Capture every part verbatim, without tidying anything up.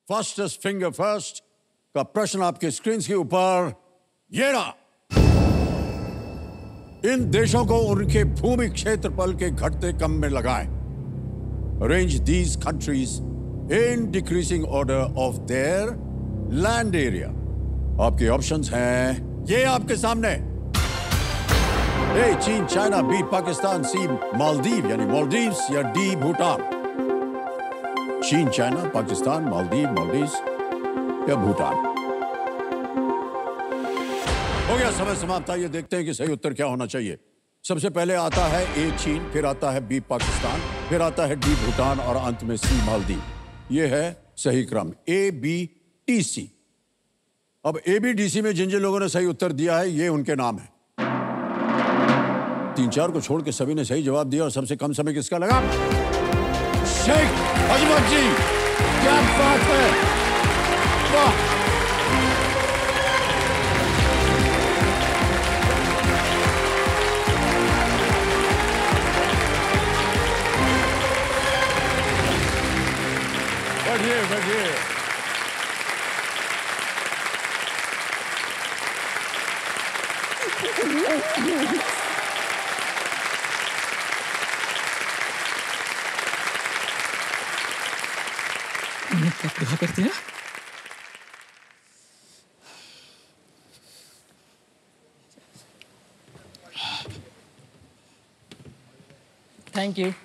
Fastest finger first का प्रश्न आपके स्क्रीन के ऊपर ये रहा। इन देशों को उनके भूमि क्षेत्रफल के घटते क्रम में लगाएं। Arrange these countries in decreasing order of their land area. आपके ऑप्शंस हैं ये आपके सामने। ए चीन, China, B Pakistan, C Maldives यानी मालदीव्स या डी भूटान। चीन, चाइना, पाकिस्तान, मालदीव, मालदीव्स या भूटान। हो गया समय समाप्त। आइए देखते हैं कि सही उत्तर क्या होना चाहिए। सबसे पहले आता है ए चीन, फिर आता है बी पाकिस्तान, फिर आता है डी भूटान और अंत में सी मालदीव। यह है सही क्रम ए बी टी सी। अब ए बी डी सी में जिन जिन लोगों ने सही उत्तर दिया है ये उनके नाम है। तीन चार को छोड़ के सभी ने सही जवाब दिया और सबसे कम समय किसका लगा? शेख अजमत जी, क्या बात है, वाह। बढ़िए बढ़िए। क्या करते हैं? Thank you.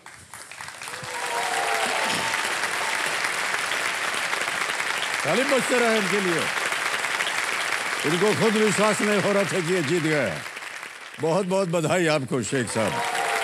ताली बजते रहे इनके लिए। इनको खुद विश्वास नहीं हो रहा था कि ये जीत गए। बहुत बहुत बधाई आपको शेख साहब।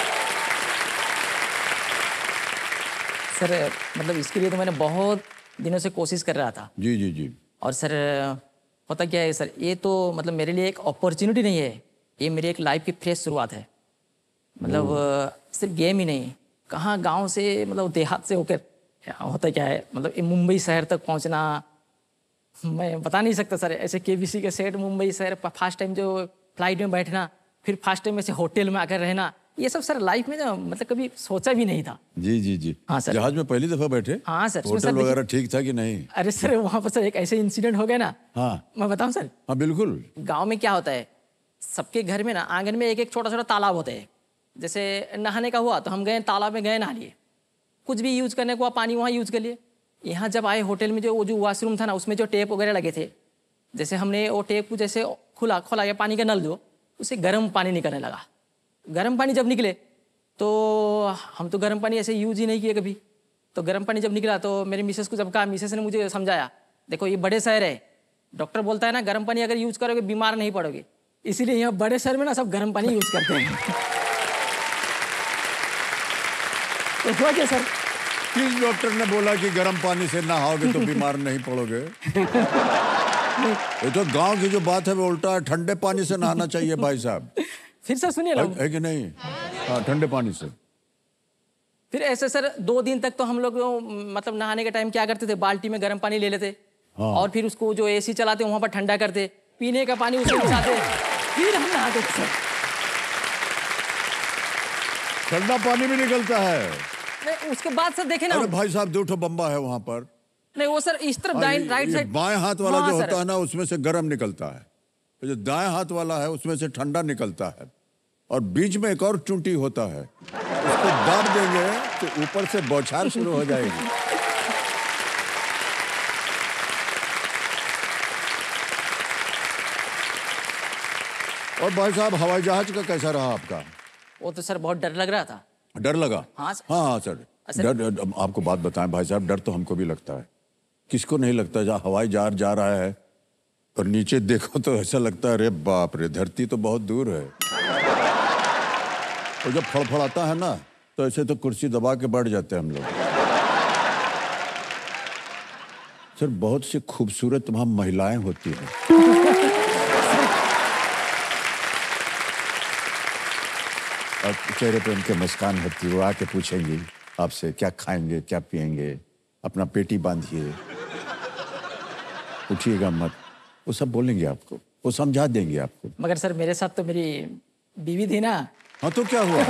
सर मतलब इसके लिए तो मैंने बहुत दिनों से कोशिश कर रहा था। जी जी जी। और सर होता क्या है सर, ये तो मतलब मेरे लिए एक अपॉर्चुनिटी नहीं है, ये मेरी एक लाइफ की फ्रेश शुरुआत है। मतलब सिर्फ गेम ही नहीं, कहाँ गांव से मतलब देहात से होकर होता क्या है, मतलब मुंबई शहर तक पहुंचना मैं बता नहीं सकता सर। ऐसे केबीसी के सेट मुंबई शहर, फर्स्ट टाइम जो फ्लाइट में बैठना, फिर फर्स्ट टाइम ऐसे होटल में आकर रहना, ये सब सर लाइफ में ना मतलब कभी सोचा भी नहीं था। जी जी जी। हाँ सर। जहाज में पहली दफा बैठे? हाँ सर। होटल वगैरह ठीक था कि नहीं? अरे सर वहाँ पर सर एक ऐसे इंसिडेंट हो गया ना। हाँ मैं बताऊँ सर? हाँ बिल्कुल। गाँव में क्या होता है, सबके घर में ना आंगन में एक एक छोटा छोटा तालाब होता है। जैसे नहाने का हुआ तो हम गए तालाब में गए नहा लिए, कुछ भी यूज करने को पानी वहाँ यूज कर लिए। यहाँ जब आए होटल में जो वो जो वॉशरूम था ना, उसमें जो टेप वगैरह लगे थे, जैसे हमने वो टेप को जैसे खुला खोला गया पानी का नल जो, उससे गर्म पानी निकलने लगा। गर्म पानी जब निकले तो हम तो गर्म पानी ऐसे यूज ही नहीं किए कभी। तो गर्म पानी जब निकला तो मेरी मिसेस को जब कहा, मिसेस ने मुझे समझाया, देखो ये बड़े शहर है, डॉक्टर बोलता है ना गर्म पानी अगर यूज करोगे बीमार नहीं पड़ोगे, इसीलिए यहाँ बड़े शहर में ना सब गर्म पानी यूज करते हैं। तो हुआ क्या सर? किस डॉक्टर ने बोला कि गर्म पानी से नहाओगे तो बीमार नहीं पड़ोगे? ये तो गांव की जो बात है वो उल्टा है, ठंडे पानी से नहाना चाहिए भाई साहब। फिर सर सुनिए है, है कि नहीं? हाँ ठंडे पानी से। फिर ऐसे सर दो दिन तक तो हम लोग मतलब नहाने के टाइम क्या करते थे, बाल्टी में गर्म पानी ले लेते। हाँ। और फिर उसको जो एसी चलाते वहां पर ठंडा करते, पीने का पानी उसमें मिलाते, फिर हम नहाते सर। ठंडा पानी भी निकलता है? नहीं उसके बाद सर देखे ना। अरे भाई साहब दो ठो बम्बा है वहां पर। नहीं वो सर इस तरफ दाएं राइट साइड बाएं हाथ वाला जो होता है ना उसमें से गर्म निकलता है, जो दाएं हाथ वाला है उसमें से ठंडा निकलता है, और बीच में एक और चूंटी होता है, उसको दाब देंगे तो ऊपर से बौछार शुरू हो जाएगी। और भाई साहब हवाई जहाज का कैसा रहा आपका? वो तो सर बहुत डर लग रहा था। डर लगा? हाँ सर। हाँ हाँ सर, डर, डर आपको बात बताएं भाई साहब, डर तो हमको भी लगता है, किसको नहीं लगता। जहाँ हवाई जहाज जा रहा है और नीचे देखो तो ऐसा लगता है अरे बाप रे धरती तो बहुत दूर है। और जब फड़फड़ाता है ना तो ऐसे तो कुर्सी दबा के बैठ जाते हैं हम लोग। सर बहुत सी खूबसूरत वहां महिलाएं होती हैं। और चेहरे पे उनके मुस्कान होती है, वो आके पूछेंगी आपसे क्या खाएंगे क्या पिएंगे, अपना पेटी बांधिए, उठिएगा मत, वो सब बोलेंगे आपको, वो समझा देंगे आपको। मगर सर मेरे साथ तो मेरी बीवी थी ना। हाँ तो क्या हुआ?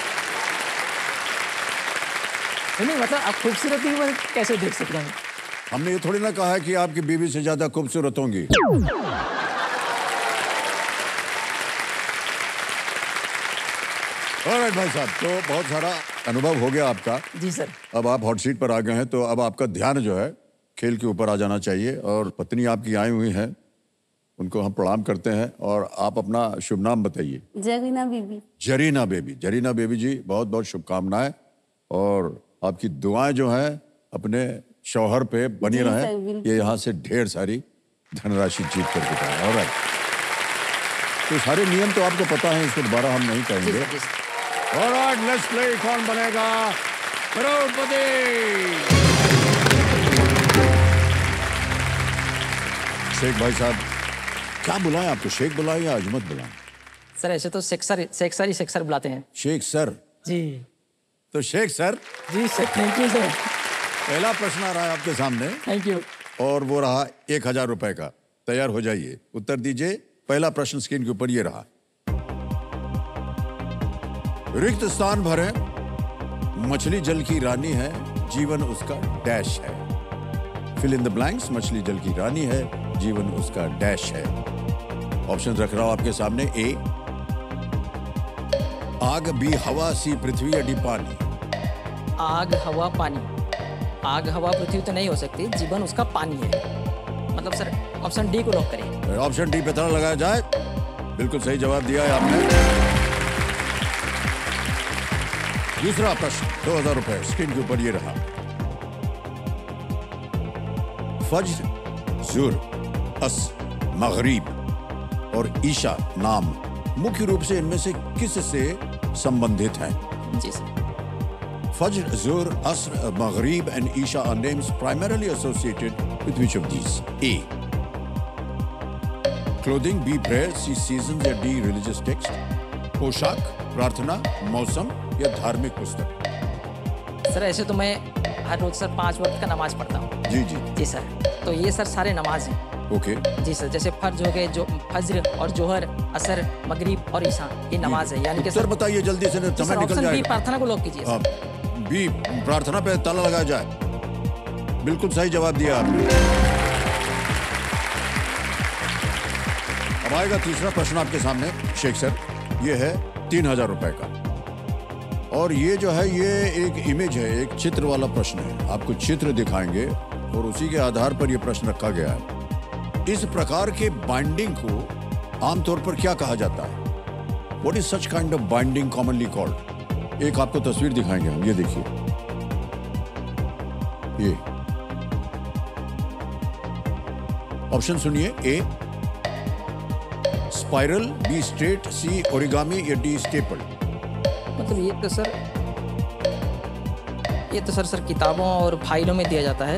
नहीं मतलब आप खूबसूरती में कैसे देख सकते हैं? हमने ये थोड़ी ना कहा है कि आपकी बीवी से ज्यादा खूबसूरत होंगी। ऑलराइट भाई साहब, तो बहुत सारा अनुभव हो गया आपका। जी सर। अब आप हॉट सीट पर आ गए हैं, तो अब आपका ध्यान जो है खेल के ऊपर आ जाना चाहिए। और पत्नी आपकी आई हुई है, उनको हम प्रणाम करते हैं। और आप अपना शुभ नाम बताइए। जरीना बीबी। जरीना बेबी। जरीना बेबी जी, बहुत बहुत शुभकामनाएं और आपकी दुआएं जो हैं अपने शौहर पे बनी जी रहें। सर, बिल्कुल। ये यहाँ से ढेर सारी धनराशि जीत करके जाए। ऑलराइट, तो सारे नियम तो आपको पता है, इसको दोबारा हम नहीं जी कहेंगे। सर, जी sir. Alright, let's play. Kaun Banega करोड़पति? शेख भाई साहब, क्या बुलाएं आपको? शेख बुलाएं या अजमत बुलाएं? सर ऐसे तो शेख सर शेख सर ही शेख सर बुलाते हैं। शेख सर। जी तो शेख सर, जी सर, थैंक यू सर। पहला प्रश्न आ रहा है आपके सामने थैंक यू। और वो रहा एक हजार रुपए का। तैयार हो जाइए, उत्तर दीजिए। पहला प्रश्न स्क्रीन के ऊपर ये रहा। रिक्त स्थान भरे, मछली जल की रानी है, जीवन उसका डैश है। Fill in the blanks. मछली जल की रानी है, जीवन उसका डैश है। ऑप्शन रख रहा हूं आपके सामने। ए आग, बी हवा, सी पृथ्वी, या डी पानी। आग हवा पानी। आग हवा पृथ्वी तो नहीं हो सकती, जीवन उसका पानी है। मतलब सर ऑप्शन डी को लॉक करिए। ऑप्शन डी पे ताला लगाया जाए। बिल्कुल सही जवाब दिया है आपने। दूसरा प्रश्न, दो हजार रुपए स्क्रीन के ऊपर ये रहा। फज्र, जुर, अस, मगरिब और ईशा नाम मुख्य रूप से इनमें से किस से संबंधित हैं? जी sir. Fajr, Zuhr, Asr, Maghrib and Isha are names primarily associated with which of these? A. Clothing, B. Prayer, C. Seasons, या D. Religious text. पोशाक, प्रार्थना, मौसम या धार्मिक पुस्तक। सर ऐसे तो मैं हर रोज सर पांच वक्त का नमाज पढ़ता हूँ। जी जी। जी सर, तो ये सर सारे नमाज हैं। ओके। जी सर, जैसे फर्ज हो गए, जो फज्र और जोहर, असर, मगरिब और ईशा, ये नमाज है। यानी कि सर बताइए जल्दी से, जी समय सर, निकल ऑप्शन बी जाएगा। प्रार्थना को लॉक कीजिए। हाँ, बी प्रार्थना पे ताला लगाया जाए। बिल्कुल सही जवाब दिया आपने। अब आएगा तीसरा प्रश्न आपके सामने शेख सर। ये है तीन हजार रुपए का। और ये जो है ये एक इमेज है, एक चित्र वाला प्रश्न है। आपको चित्र दिखाएंगे और उसी के आधार पर यह प्रश्न रखा गया है। इस प्रकार के बाइंडिंग को आमतौर पर क्या कहा जाता है? What is such kind of binding commonly called? एक आपको तस्वीर दिखाएंगे हम, ये देखिए। ये ऑप्शन सुनिए। A spiral, B straight, C origami या डी स्टेपल। मतलब ये तो सर ये तो सर सर किताबों और फाइलों में दिया जाता है।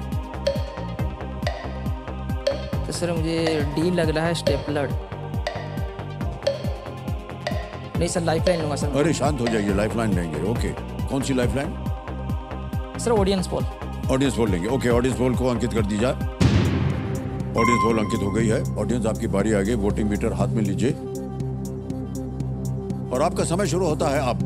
तो सर मुझे डी लग रहा है, स्टेपलर। नहीं सर, लाइफलाइन लूंगा सर। अरे शांत हो जाइए, लाइफलाइन लेंगे। ओके, कौन सी lifeline? Sir audience poll. Audience poll लेंगे। ओके, ऑडियंस पोल को अंकित कर दीजिए। ऑडियंस पोल अंकित हो गई है। ऑडियंस आपकी बारी आ गई। वोटिंग मीटर हाथ में लीजिए और आपका समय शुरू होता है अब।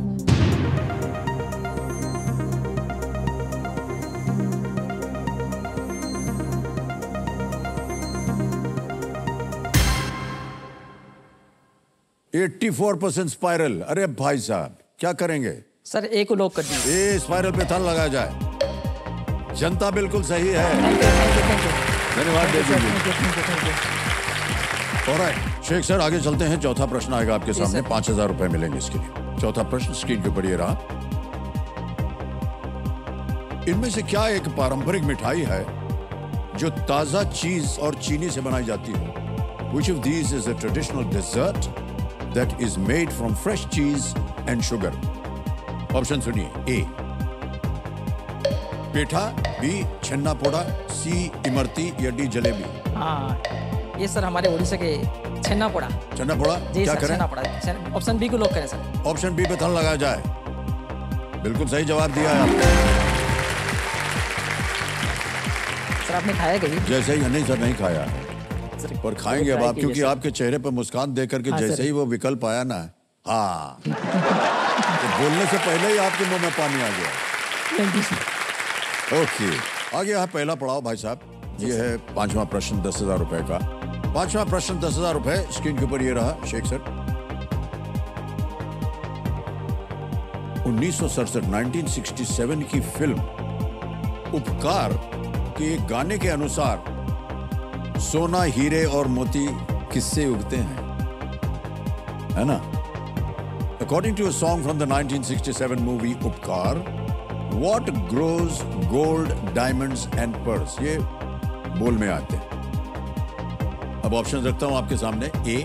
चौरासी परसेंट स्पाइरल। अरे भाई साहब क्या करेंगे? सर ए को लॉक कर दीजिए। ए स्पाइरल पे ताला लगाया जाए। जनता बिल्कुल सही है। Thank you, thank you, thank you. धन्यवाद दे दीजिए। Thank you, thank you, thank you. Alright Sheikh sir, आगे चलते हैं। चौथा प्रश्न आएगा आपके जी, सामने। सर। पांच हजार रुपए मिलेंगे इसके लिए। चौथा प्रश्न स्क्रीन के ऊपर ये रहा। इनमें से क्या एक पारंपरिक मिठाई है जो ताजा चीज और चीनी से बनाई जाती है? Which of these is a traditional dessert that is made from fresh cheese and sugar? Option सुनिए। ए पेठा, बी छन्ना पोड़ा, सी इमरती या डी जलेबी। हाँ, ये सर हमारे उड़ीसा के छन्ना पोड़ा। छन्ना पोड़ा जी क्या सर, करें? छन्ना पोड़ा। छन- ऑप्शन बी को लॉक करें सर। ऑप्शन बी पे ताला लगाया जाए। बिल्कुल सही जवाब दिया है आपने। सर आपने खाया कभी? जैसे ही नहीं सर, नहीं खाया है सर पर खाएंगे अब ट्राई आप, कीजिए क्योंकि सर। आपके चेहरे पर मुस्कान देख करके हाँ, जैसे सर। ही वो विकल्प आया ना, हाँ तो बोलने से पहले ही आपके मुंह में पानी आ गया। Thank you sir. ओके, आगे यहाँ पहला पड़ाव भाई साहब। ये है पांचवा प्रश्न दस हजार रुपए का। पांचवा प्रश्न दस हजार रुपए स्क्रीन के ऊपर ये रहा शेख सर। उन्नीस सौ सड़सठ नाइनटीन सिक्सटी सेवन की फिल्म उपकार के एक गाने के अनुसार सोना हीरे और मोती किससे उगते हैं, है ना? According to a song from the nineteen sixty-seven movie Upkar, what grows gold, diamonds and pearls? ये बोल में आते हैं। अब ऑप्शन रखता हूं आपके सामने। ए,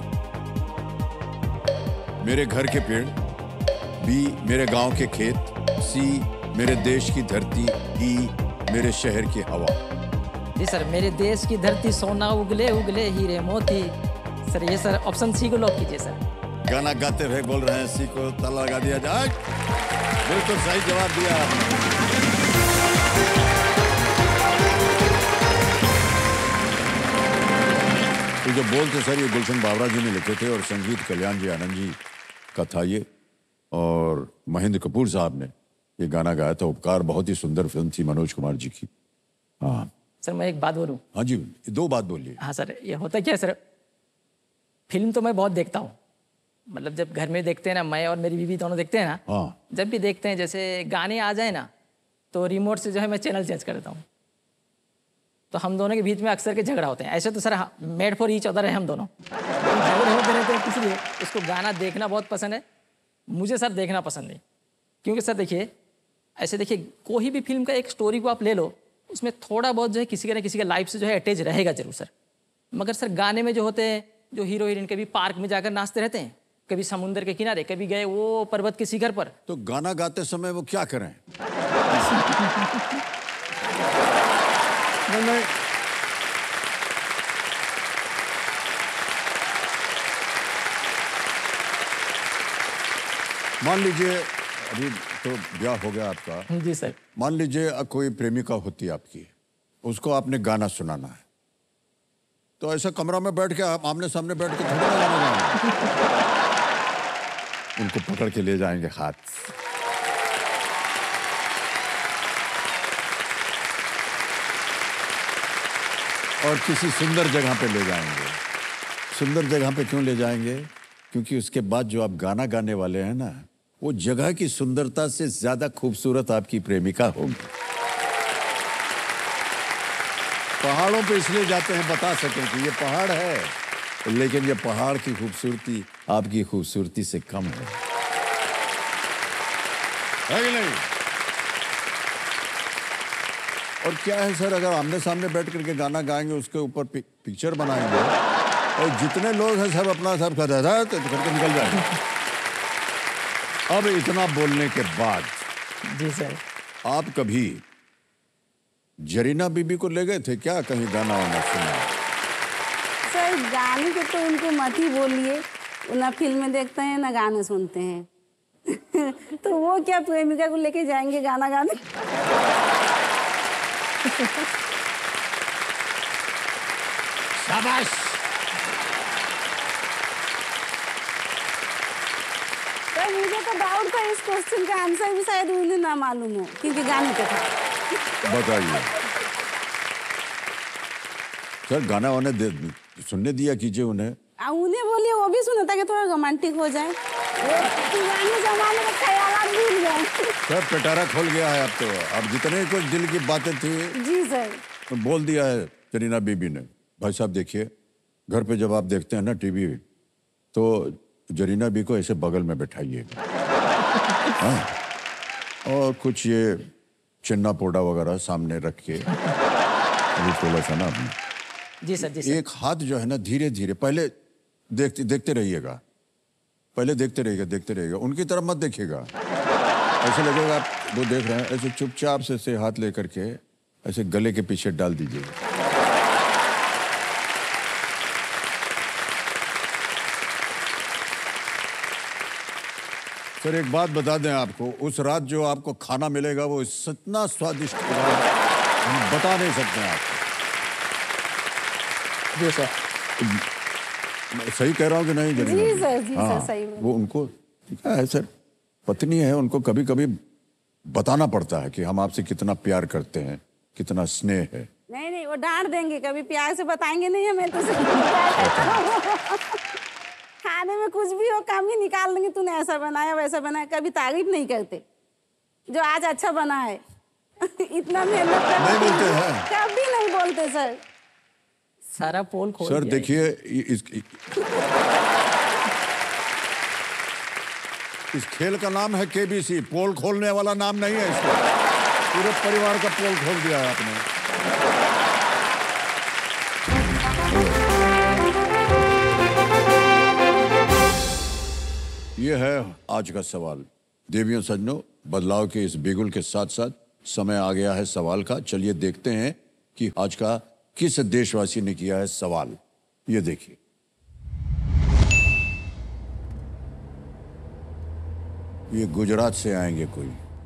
मेरे घर के पेड़। बी, मेरे गांव के खेत। सी, मेरे देश की धरती। डी, मेरे शहर की हवा। जी सर, मेरे देश की धरती सोना उगले उगले हीरे मोती। सर ये सर ऑप्शन सी को लॉक कीजिए सर। गाना गाते हुए बोल रहे हैं सी को ताला लगा दिया जाए। बिल्कुल सही जवाब दिया आपने। ये जो बोल थे सर ये गुलशन बावरा जी ने लिखे थे और संगीत कल्याण जी आनंद जी का था ये, और महेंद्र कपूर साहब ने ये गाना गाया था। उपकार बहुत ही सुंदर फिल्म थी मनोज कुमार जी की। हाँ सर, मैं एक बात बोलूं? हाँ जी, दो बात बोलिए। हाँ सर, ये होता क्या है सर, फिल्म तो मैं बहुत देखता हूँ, मतलब जब घर में देखते हैं ना, मैं और मेरी बीवी दोनों देखते हैं ना, हाँ। जब भी देखते हैं जैसे गाने आ जाए ना तो रिमोट से जो है मैं चैनल चेंज कर देता हूँ। तो हम दोनों के बीच में अक्सर के झगड़ा होते हैं। ऐसे तो sir made for each other है हम दोनों, झगड़े होते रहते हैं। इसलिए उसको गाना देखना बहुत पसंद है, मुझे सर देखना पसंद नहीं। क्योंकि सर देखिए, ऐसे देखिए कोई भी फिल्म का एक स्टोरी को आप ले लो, उसमें थोड़ा बहुत जो है किसी के ना किसी के लाइफ से जो है अटैच रहेगा जरूर सर। मगर सर गाने में जो होते हैं, जो हीरो हीरोइन कभी पार्क में जाकर नाचते रहते हैं, कभी समुद्र के किनारे, कभी गए वो पर्वत के शिखर पर। तो गाना गाते समय वो क्या करें? नहीं, नहीं। मान लीजिए अभी तो ब्याह हो गया आपका। जी सर। मान लीजिए कोई प्रेमिका होती है आपकी, उसको आपने गाना सुनाना है, तो ऐसा कमरा में बैठ के आप आमने सामने बैठ के थोड़ा गाना गाएंगे। उनको पकड़ के ले जाएंगे हाथ, और किसी सुंदर जगह पे ले जाएंगे। सुंदर जगह पे क्यों ले जाएंगे? क्योंकि उसके बाद जो आप गाना गाने वाले हैं ना, वो जगह की सुंदरता से ज्यादा खूबसूरत आपकी प्रेमिका होगी। पहाड़ों पे इसलिए जाते हैं बता सकें कि ये पहाड़ है, लेकिन ये पहाड़ की खूबसूरती आपकी खूबसूरती से कम है, है कि नहीं? और क्या है सर, अगर आमने सामने बैठ करके गाना गाएंगे, उसके ऊपर पि, पिक्चर बनाएंगे, और जितने लोग हैं सब अपना सब कर रहा है तो करके निकल जाएंगे। अब इतना बोलने के बाद जी सर, आप कभी जरीना बीबी को ले गए थे क्या कहीं गाना वाना सुना? सर गाने के तो उनको मत ही बोलिए, ना फिल्में देखते हैं ना गाने सुनते हैं। तो वो क्या प्रेमिका को लेके जाएंगे गाना गाने? शाबाश। तो मुझे तो डाउट था, इस क्वेश्चन का आंसर भी शायद उन्हें ना मालूम हो, क्योंकि गाने पे था। बताइए सर, गाना वाने दे सुनने दिया कीजिए उन्हें। आ, उन्हें बोलिए, वो भी सुना था कि थोड़ा रोमांटिक हो जाए। पुराने जमाने में ख्यालात भूल गए। सर पिटारा खोल गया है अब तो। अब जितने कुछ दिल की बातें थी जी सर, तो बोल दिया है जरीना बीबी ने। भाई साहब देखिए, घर पे जब आप देखते हैं ना टीवी, तो जरीना बी को ऐसे बगल में बैठाइए, हाँ, और कुछ ये चिन्ना पोड़ा वगैरह सामने रख के, अभी थोड़ा सा ना आपने जी सर, जी सर। एक हाथ जो है ना धीरे धीरे, पहले देखते देखते रहिएगा, पहले देखते रहिएगा देखते रहिएगा उनकी तरफ मत देखिएगा। ऐसे लगेगा आप वो देख रहे हैं, ऐसे चुपचाप से ऐसे हाथ लेकर के ऐसे गले के पीछे डाल दीजिए। सर एक बात बता दें आपको, उस रात जो आपको खाना मिलेगा वो इतना स्वादिष्ट होगा हम बता नहीं सकते हैं आपको। जी सर, सही कह रहा हूँ कि नहीं जरीना? जी सर, जी सर, सही बोल। वो उनको क्या है सर, पत्नी है, उनको कभी कभी बताना पड़ता है कि हम आपसे कितना प्यार करते हैं, कितना स्नेह है। नहीं नहीं, वो डांट देंगे, कभी प्यार से बताएंगे नहीं हमें तो खाने में कुछ भी हो काम ही निकाल देंगे, तूने ऐसा बनाया वैसा बनाया, कभी तारीफ नहीं करते जो आज अच्छा बना है। इतना मेहनत कर नहीं बोलते हैं, कभी नहीं बोलते सर। सारा पोल खोल सर दिया देखिए इस इस खेल का नाम है केबीसी, पोल खोलने वाला नाम नहीं है इसका। पूरे परिवार का पोल खोल दिया है आपने। यह है आज का सवाल। देवियों सज्जनों, बदलाव के इस बिगुल के साथ साथ समय आ गया है सवाल का। चलिए देखते हैं कि आज का किस देशवासी ने किया है सवाल। ये देखिए, ये गुजरात से आएंगे कोई।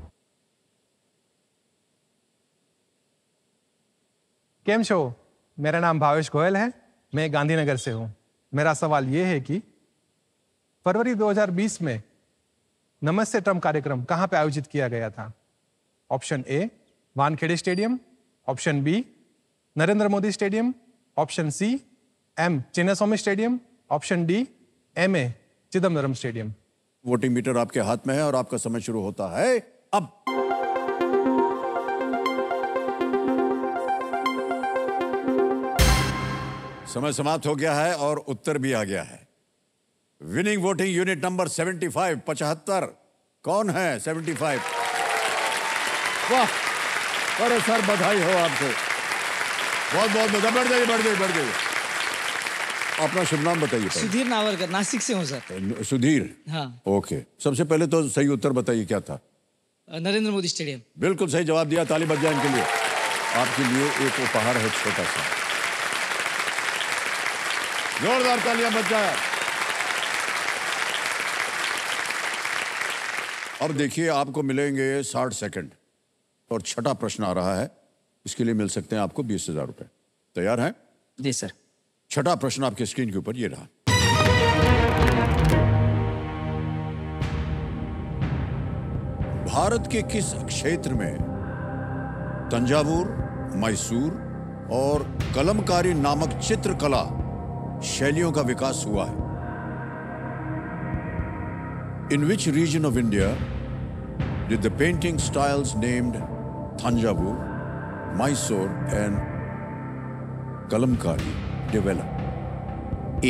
केम शो, मेरा नाम भावेश गोयल है, मैं गांधीनगर से हूं। मेरा सवाल यह है कि फरवरी दो हज़ार बीस में नमस्ते ट्रम्प कार्यक्रम कहां पे आयोजित किया गया था? Option A Wankhede stadium, option B Narendra Modi stadium, option C M Chinnaswamy stadium, option D M A Chidambaram stadium. Voting meter आपके हाथ में है और आपका समय शुरू होता है अब। समय समाप्त हो गया है और उत्तर भी आ गया है। विनिंग वोटिंग यूनिट नंबर पचहत्तर, पचहत्तर कौन है? पचहत्तर। वाह, अरे सर बधाई हो आपको, बहुत बहुत बधाई। बढ़ जाइए बढ़ जाइए बढ़ जाइए। अपना शुभ नाम बताइए। सुधीर नावरकर, नासिक से हूँ सर। सुधीर, हाँ। ओके, सबसे पहले तो सही उत्तर बताइए क्या था? नरेंद्र मोदी स्टेडियम। बिल्कुल सही जवाब दिया, ताली बज जाए इनके लिए। आपके लिए एक उपहार है छोटा सा, जोरदार तालियां बज जाए। अब देखिए, आपको मिलेंगे साठ सेकंड और छठा प्रश्न आ रहा है, इसके लिए मिल सकते हैं आपको बीस हजार रुपए। तैयार हैं? जी सर। छठा प्रश्न आपके स्क्रीन के ऊपर ये रहा। भारत के किस क्षेत्र में तंजावुर, मैसूर और कलमकारी नामक चित्रकला शैलियों का विकास हुआ है? In which region of India did the painting styles named Thanjavur, Mysore and Kalamkari develop? A.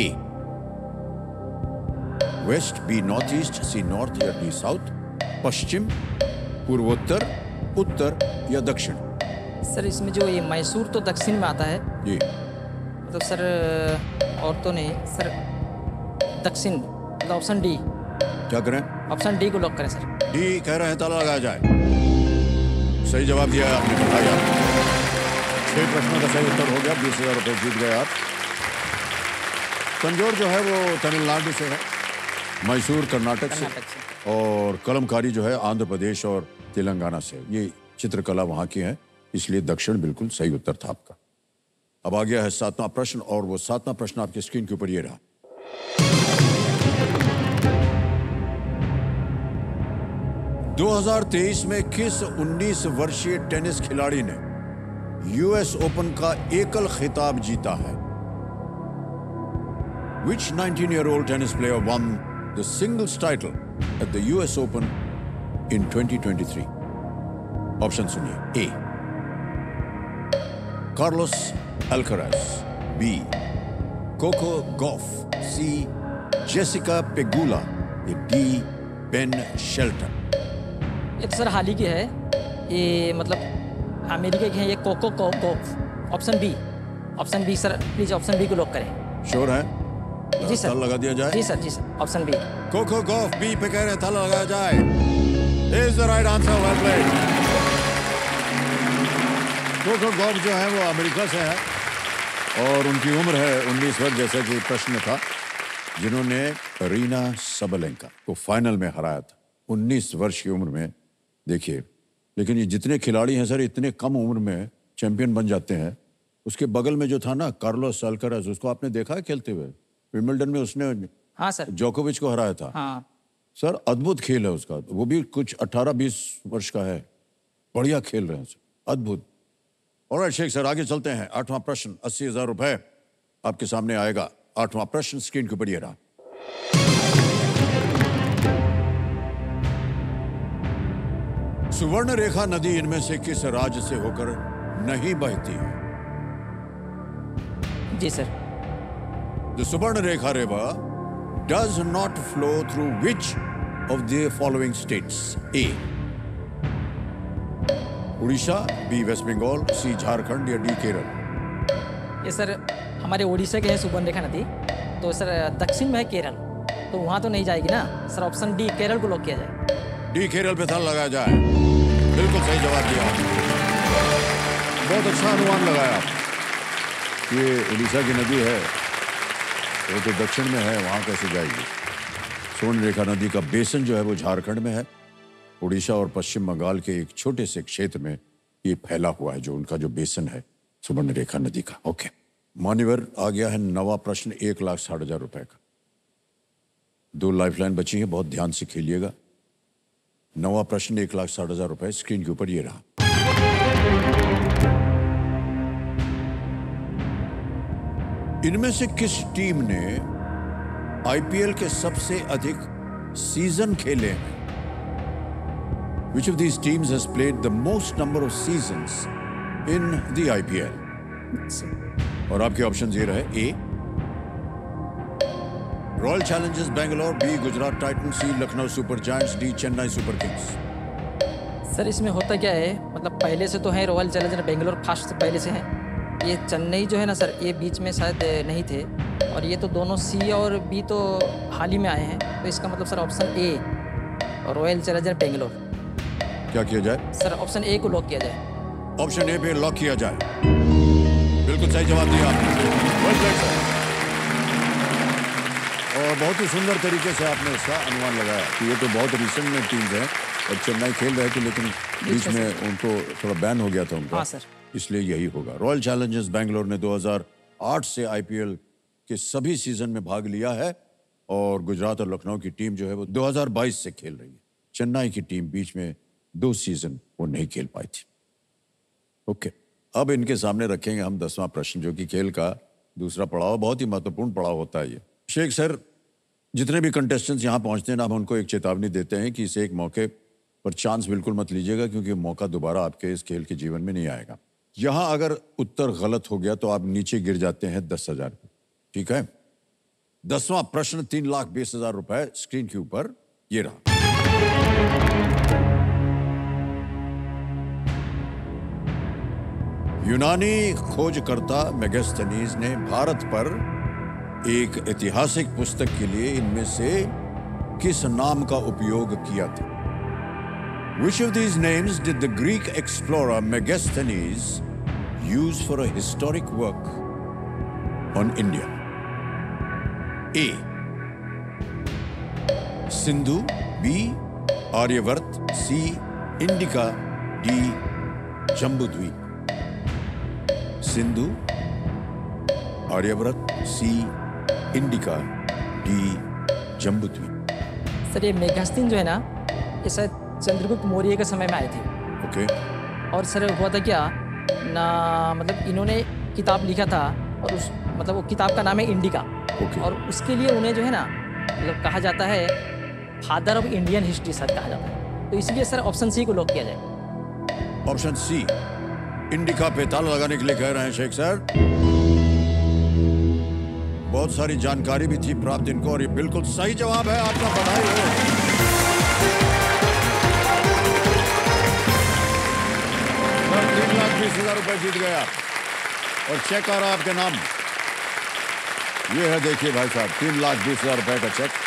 West, B. Northeast, C. North या D. South, पश्चिम, पूर्वोत्तर, उत्तर या दक्षिण? सर इसमें जो ये मैसूर तो दक्षिण में आता है जी। तो सर और तो नहीं सर, दक्षिण मतलब ऑप्शन डी। क्या करें? ऑप्शन डी को लॉक करें सर। डी कह रहे हैं, ताला लगाया जाए। सही जवाब दिया है आपने, बधाई आपको। छह प्रश्नों का सही उत्तर हो गया, बीस हजार रुपये जीत गए आप। तंजौर जो है वो तमिलनाडु से है, मैसूर कर्नाटक से, कर्नाटक और कलमकारी जो है आंध्र प्रदेश और तेलंगाना से। ये चित्रकला वहाँ की है, इसलिए दक्षिण बिल्कुल सही उत्तर था आपका। अब आ गया है सातवां प्रश्न, और वो सातवां प्रश्न आपके स्क्रीन के ऊपर ये रहा। दो हज़ार तेईस में किस उन्नीस वर्षीय टेनिस खिलाड़ी ने यूएस ओपन का एकल खिताब जीता है? Which nineteen-year-old tennis player won the singles title at the U S Open in twenty twenty-three? Option सुनिए। A. Carlos Alcaraz, B. Coco Gauff, C. Jessica Pegula, D. Ben Shelton। ये तो sir हाल ही की है, ये मतलब अमेरिका के हैं, ये Coco Gauff. Option B, option B sir, please option B को लॉक करें। श्योर है? जी सर। ताला लगा दिया जाए? जी सर, जी sir, option B. Coco Gauff B पे कह रहे हैं, ताला लगाया जाए। Is the right answer, well played। Coco Gauff जो है वो अमेरिका से है और उनकी उम्र है उन्नीस वर्ष, जैसा कि प्रश्न था, जिन्होंने रीना सबलेंका को फाइनल में हराया था उन्नीस वर्ष की उम्र में। देखिए, लेकिन ये जितने खिलाड़ी हैं सर, इतने कम उम्र में चैंपियन बन जाते हैं। उसके बगल में जो था ना कार्लोस अल्काराज, उसको आपने देखा है खेलते हुए? विंबलडन में उसने हाँ सर, जोकोविच को हराया था। हाँ सर अद्भुत खेल है उसका, वो भी कुछ अठारह बीस वर्ष का है, बढ़िया खेल रहे हैं सर, अद्भुत। और शेख सर आगे चलते हैं। आठवां प्रश्न अस्सी हजार रुपए आपके सामने आएगा। आठवां प्रश्न स्क्रीन के ऊपर ये रहा। सुवर्ण रेखा नदी इनमें से किस राज्य से होकर नहीं बहती है? जी sir. The Suvarna Rekha river does not flow through which of the following states? A Orissa, B west Bengal, C Jharkhand या डी केरल? ये सर हमारे उड़ीसा के है सुवर्ण रेखा नदी, तो सर दक्षिण में है केरल, तो वहाँ तो नहीं जाएगी ना सर। ऑप्शन डी केरल को लॉक किया जाए। डी केरल पे ताला लगाया जाए। बिल्कुल सही जवाब दिया। बहुत अच्छा अनुमान लगाया। ये उड़ीसा की नदी है, वो तो दक्षिण में है, वहाँ कैसे जाएगी? स्वर्ण रेखा नदी का बेसन जो है वो झारखंड में है। उड़ीसा और पश्चिम बंगाल के एक छोटे से क्षेत्र में ये फैला हुआ है, जो उनका जो बेसन है सुवर्ण रेखा नदी का। ओके मान्यवर, आ गया है नवा प्रश्न एक लाख साठ हजार रुपए का। दो लाइफलाइन बची है, बहुत ध्यान से खेलिएगा। नवा प्रश्न एक लाख साठ हजार रुपए स्क्रीन के ऊपर ये रहा। इनमें से किस टीम ने आईपीएल के सबसे अधिक सीजन खेले हैं? Which of these teams has played the most number of seasons in the I P L? और आपके ऑप्शन ये रहे। A royal challengers Bangalore, B Gujarat titans, C Lucknow super giants, D Chennai super kings. Sir इसमें होता क्या है, मतलब पहले से तो है रॉयल चैलेंजर बेंगलोर, फास्ट से पहले से है। ये चेन्नई जो है ना सर, ये बीच में शायद नहीं थे, और ये तो दोनों सी और बी तो हाल ही में आए हैं, तो इसका मतलब sir option A royal challenger Bangalore. क्या किया जाए? सर ऑप्शन ए को लॉक किया जाए। ऑप्शन ए पे लॉक किया जाए। बिल्कुल सही जवाब दिया आपने। Well played, sir. और बहुत ही सुंदर तरीके से आपने इसका अनुमान लगाया कि ये तो बहुत रिसेंट में टीम है और चेन्नई खेल रहे थे, लेकिन बीच में उनको थोड़ा बैन हो गया था उनका। हाँ सर। इसलिए यही होगा। रॉयल चैलेंजर्स बेंगलोर ने दो हज़ार आठ से आईपीएल के सभी सीजन में भाग लिया है, और गुजरात और लखनऊ की टीम जो है वो दो हज़ार बाईस से खेल रही है। चेन्नई की टीम बीच में दो सीजन वो नहीं खेल पाई थी। ओके अब इनके सामने रखेंगे हम दसवां प्रश्न, जो कि खेल का दूसरा पड़ाव, बहुत ही महत्वपूर्ण पड़ाव होता है ये। शेख सर, जितने भी कंटेस्टेंट्स यहाँ पहुंचते हैं ना, हम उनको एक चेतावनी देते हैं कि इसे एक मौके पर चांस बिल्कुल मत लीजिएगा, क्योंकि मौका दोबारा आपके इस खेल के जीवन में नहीं आएगा। यहाँ अगर उत्तर गलत हो गया तो आप नीचे गिर जाते हैं दस हजार पे। ठीक है, दसवां प्रश्न तीन लाख बीस हजार रुपए स्क्रीन के ऊपर ये रहा। यूनानी खोजकर्ता मेगास्थनीज ने भारत पर एक ऐतिहासिक पुस्तक के लिए इनमें से किस नाम का उपयोग किया था? Which of these names did the Greek explorer Megasthenes use for a historic work on India? A. Sindhu, B. Aryavart, C. Indica, D. Jambudvipa. Sindhu, Aryavrat, C Indica, D Jambudvipa. Sir ये मेगास्थनीज जो है ना, ये शायद चंद्रगुप्त मौर्य के समय में आए थे। ओके और सर हुआ था क्या ना, मतलब इन्होंने किताब लिखा था, और उस मतलब वो किताब का नाम है इंडिका। ओके और उसके लिए उन्हें जो है ना, मतलब कहा जाता है फादर ऑफ इंडियन हिस्ट्री शायद कहा जाता है, तो इसलिए सर ऑप्शन सी को लॉक किया जाए। ऑप्शन सी इंडिका पे ताला लगाने के लिए कह रहे हैं शेख सर। बहुत सारी जानकारी भी थी प्राप्त इनको, और ये बिल्कुल सही जवाब है आपका। बधाई हो। तीन लाख बीस हजार रुपए जीत गया, और चेक आ रहा आपके नाम। ये है, देखिए भाई साहब, तीन लाख बीस हजार रुपए का चेक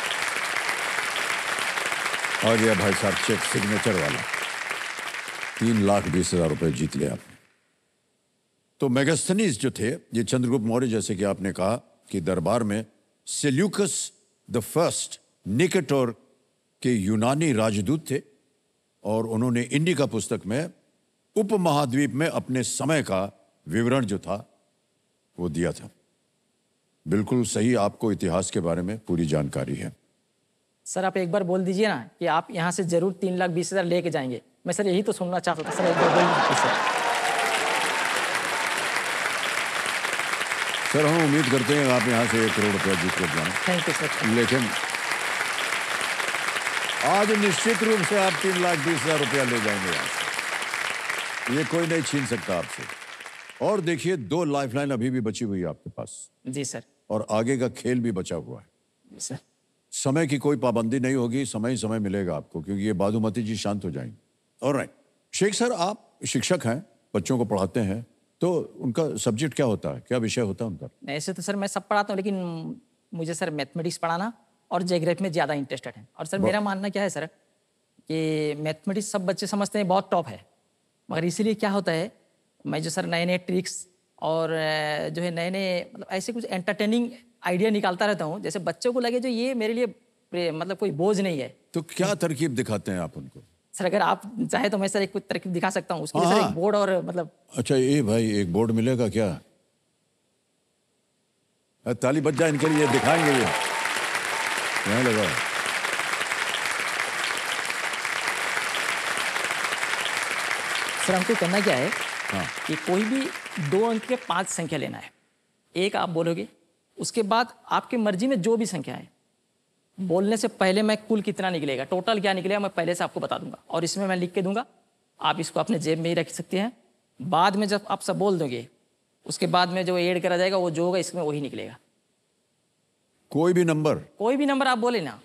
आ गया भाई साहब, चेक सिग्नेचर वाला। तीन लाख बीस हजार रुपए जीत लिया आपने। तो मेगास्थनीज जो थे, ये चंद्रगुप्त मौर्य, जैसे कि आपने कहा कि दरबार में सेल्यूकस द फर्स्ट निकेटर के यूनानी राजदूत थे, और उन्होंने इंडिका पुस्तक में उपमहाद्वीप में अपने समय का विवरण जो था वो दिया था। बिल्कुल सही, आपको इतिहास के बारे में पूरी जानकारी है। सर आप एक बार बोल दीजिए ना कि आप यहाँ से जरूर तीन लाख बीस हजार लेके जाएंगे। मैं सर यही तो सुनना चाहता था सर, एक बार बोल दीजिए सर। सर हम उम्मीद करते हैं आप यहाँ से एक करोड़ रुपया जीत कर जाएं, थैंक यू सर। लेकिन आज निश्चित रूप से आप तीन लाख बीस हजार रुपया ले जाएंगे यहाँ से। ये कोई नहीं छीन सकता आपसे। और देखिए, दो लाइफलाइन अभी भी बची हुई है आपके पास, जी सर। और आगे का खेल भी बचा हुआ है। जी सर। समय की कोई पाबंदी नहीं होगी, समय ही समय मिलेगा आपको, क्योंकि ये बादुमती जी शांत हो जाएंगे। ऑलराइट शेख सर, आप शिक्षक हैं, बच्चों को पढ़ाते हैं, तो उनका सब्जेक्ट क्या होता है, क्या विषय होता है उनका? ऐसे तो सर मैं सब पढ़ाता हूँ, लेकिन मुझे सर मैथमेटिक्स पढ़ाना और ज्योग्राफी में ज़्यादा इंटरेस्टेड है। और सर मेरा मानना क्या है सर कि मैथमेटिक्स सब बच्चे समझते हैं बहुत टॉप है, मगर इसीलिए क्या होता है, मैं जो सर नए नए ट्रिक्स और अ, जो है नए नए मतलब ऐसे कुछ एंटरटेनिंग आइडिया निकालता रहता हूँ, जैसे बच्चों को लगे जो ये मेरे लिए प्रे- मतलब कोई बोझ नहीं है। तो क्या तरकीब दिखाते हैं आप उनको? सर अगर आप चाहे तो मैं सर एक कुछ तरकीब दिखा सकता हूँ, उसके लिए सर हाँ। एक बोर्ड और मतलब अच्छा ये भाई, एक बोर्ड मिलेगा क्या? अ, ताली बज जाए इनके लिए, दिखाएंगे ये यहाँ लगा है। सर हमको करना क्या है हाँ कि कोई भी दो अंक के पांच संख्या लेना है। एक आप बोलोगे, उसके बाद आपकी मर्जी में जो भी संख्या है, बोलने से पहले मैं कुल कितना निकलेगा, टोटल क्या निकलेगा, मैं पहले से आपको बता दूंगा और इसमें मैं लिख के दूंगा। आप इसको अपने जेब में ही रख सकते हैं। बाद में जब आप सब बोल दोगे, उसके बाद में जो ऐड करा जाएगा वो जो होगा इसमें वही निकलेगा। कोई भी नंबर, कोई भी नंबर आप बोले ना,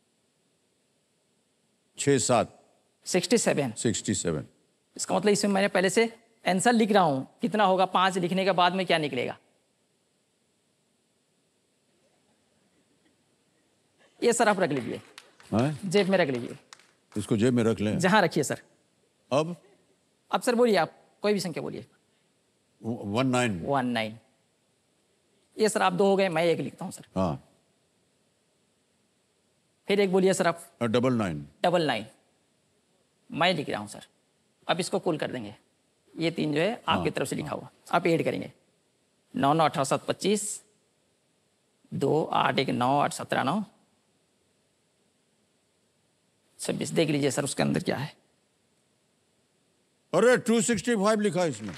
छः सात सिक्सटी सेवन, सिक्सटी सेवन। इसका मतलब इसमें मैंने पहले से आंसर लिख रहा हूँ कितना होगा, पाँच लिखने के बाद में क्या निकलेगा। ये सर आप रख लीजिए, हाँ जेब में रख लीजिए, इसको जेब में रख लें। जहाँ रखिए सर। अब अब सर बोलिए, आप कोई भी संख्या बोलिए। One nine. One nine. ये सर आप दो हो गए, मैं एक लिखता हूँ सर। हाँ फिर एक बोलिए सर आप। Double nine. डबल नाइन मैं लिख रहा हूँ सर। अब इसको कुल कर देंगे, ये तीन जो है आपकी तरफ से लिखा हुआ, आप ऐड करेंगे। नौ नौ अठारह सात पच्चीस, दो आठ एक नौ आठ सत्रह नौ छब्बीस। देख लीजिए सर उसके अंदर क्या है। अरे टू सिक्सटी फाइव लिखा है इसमें।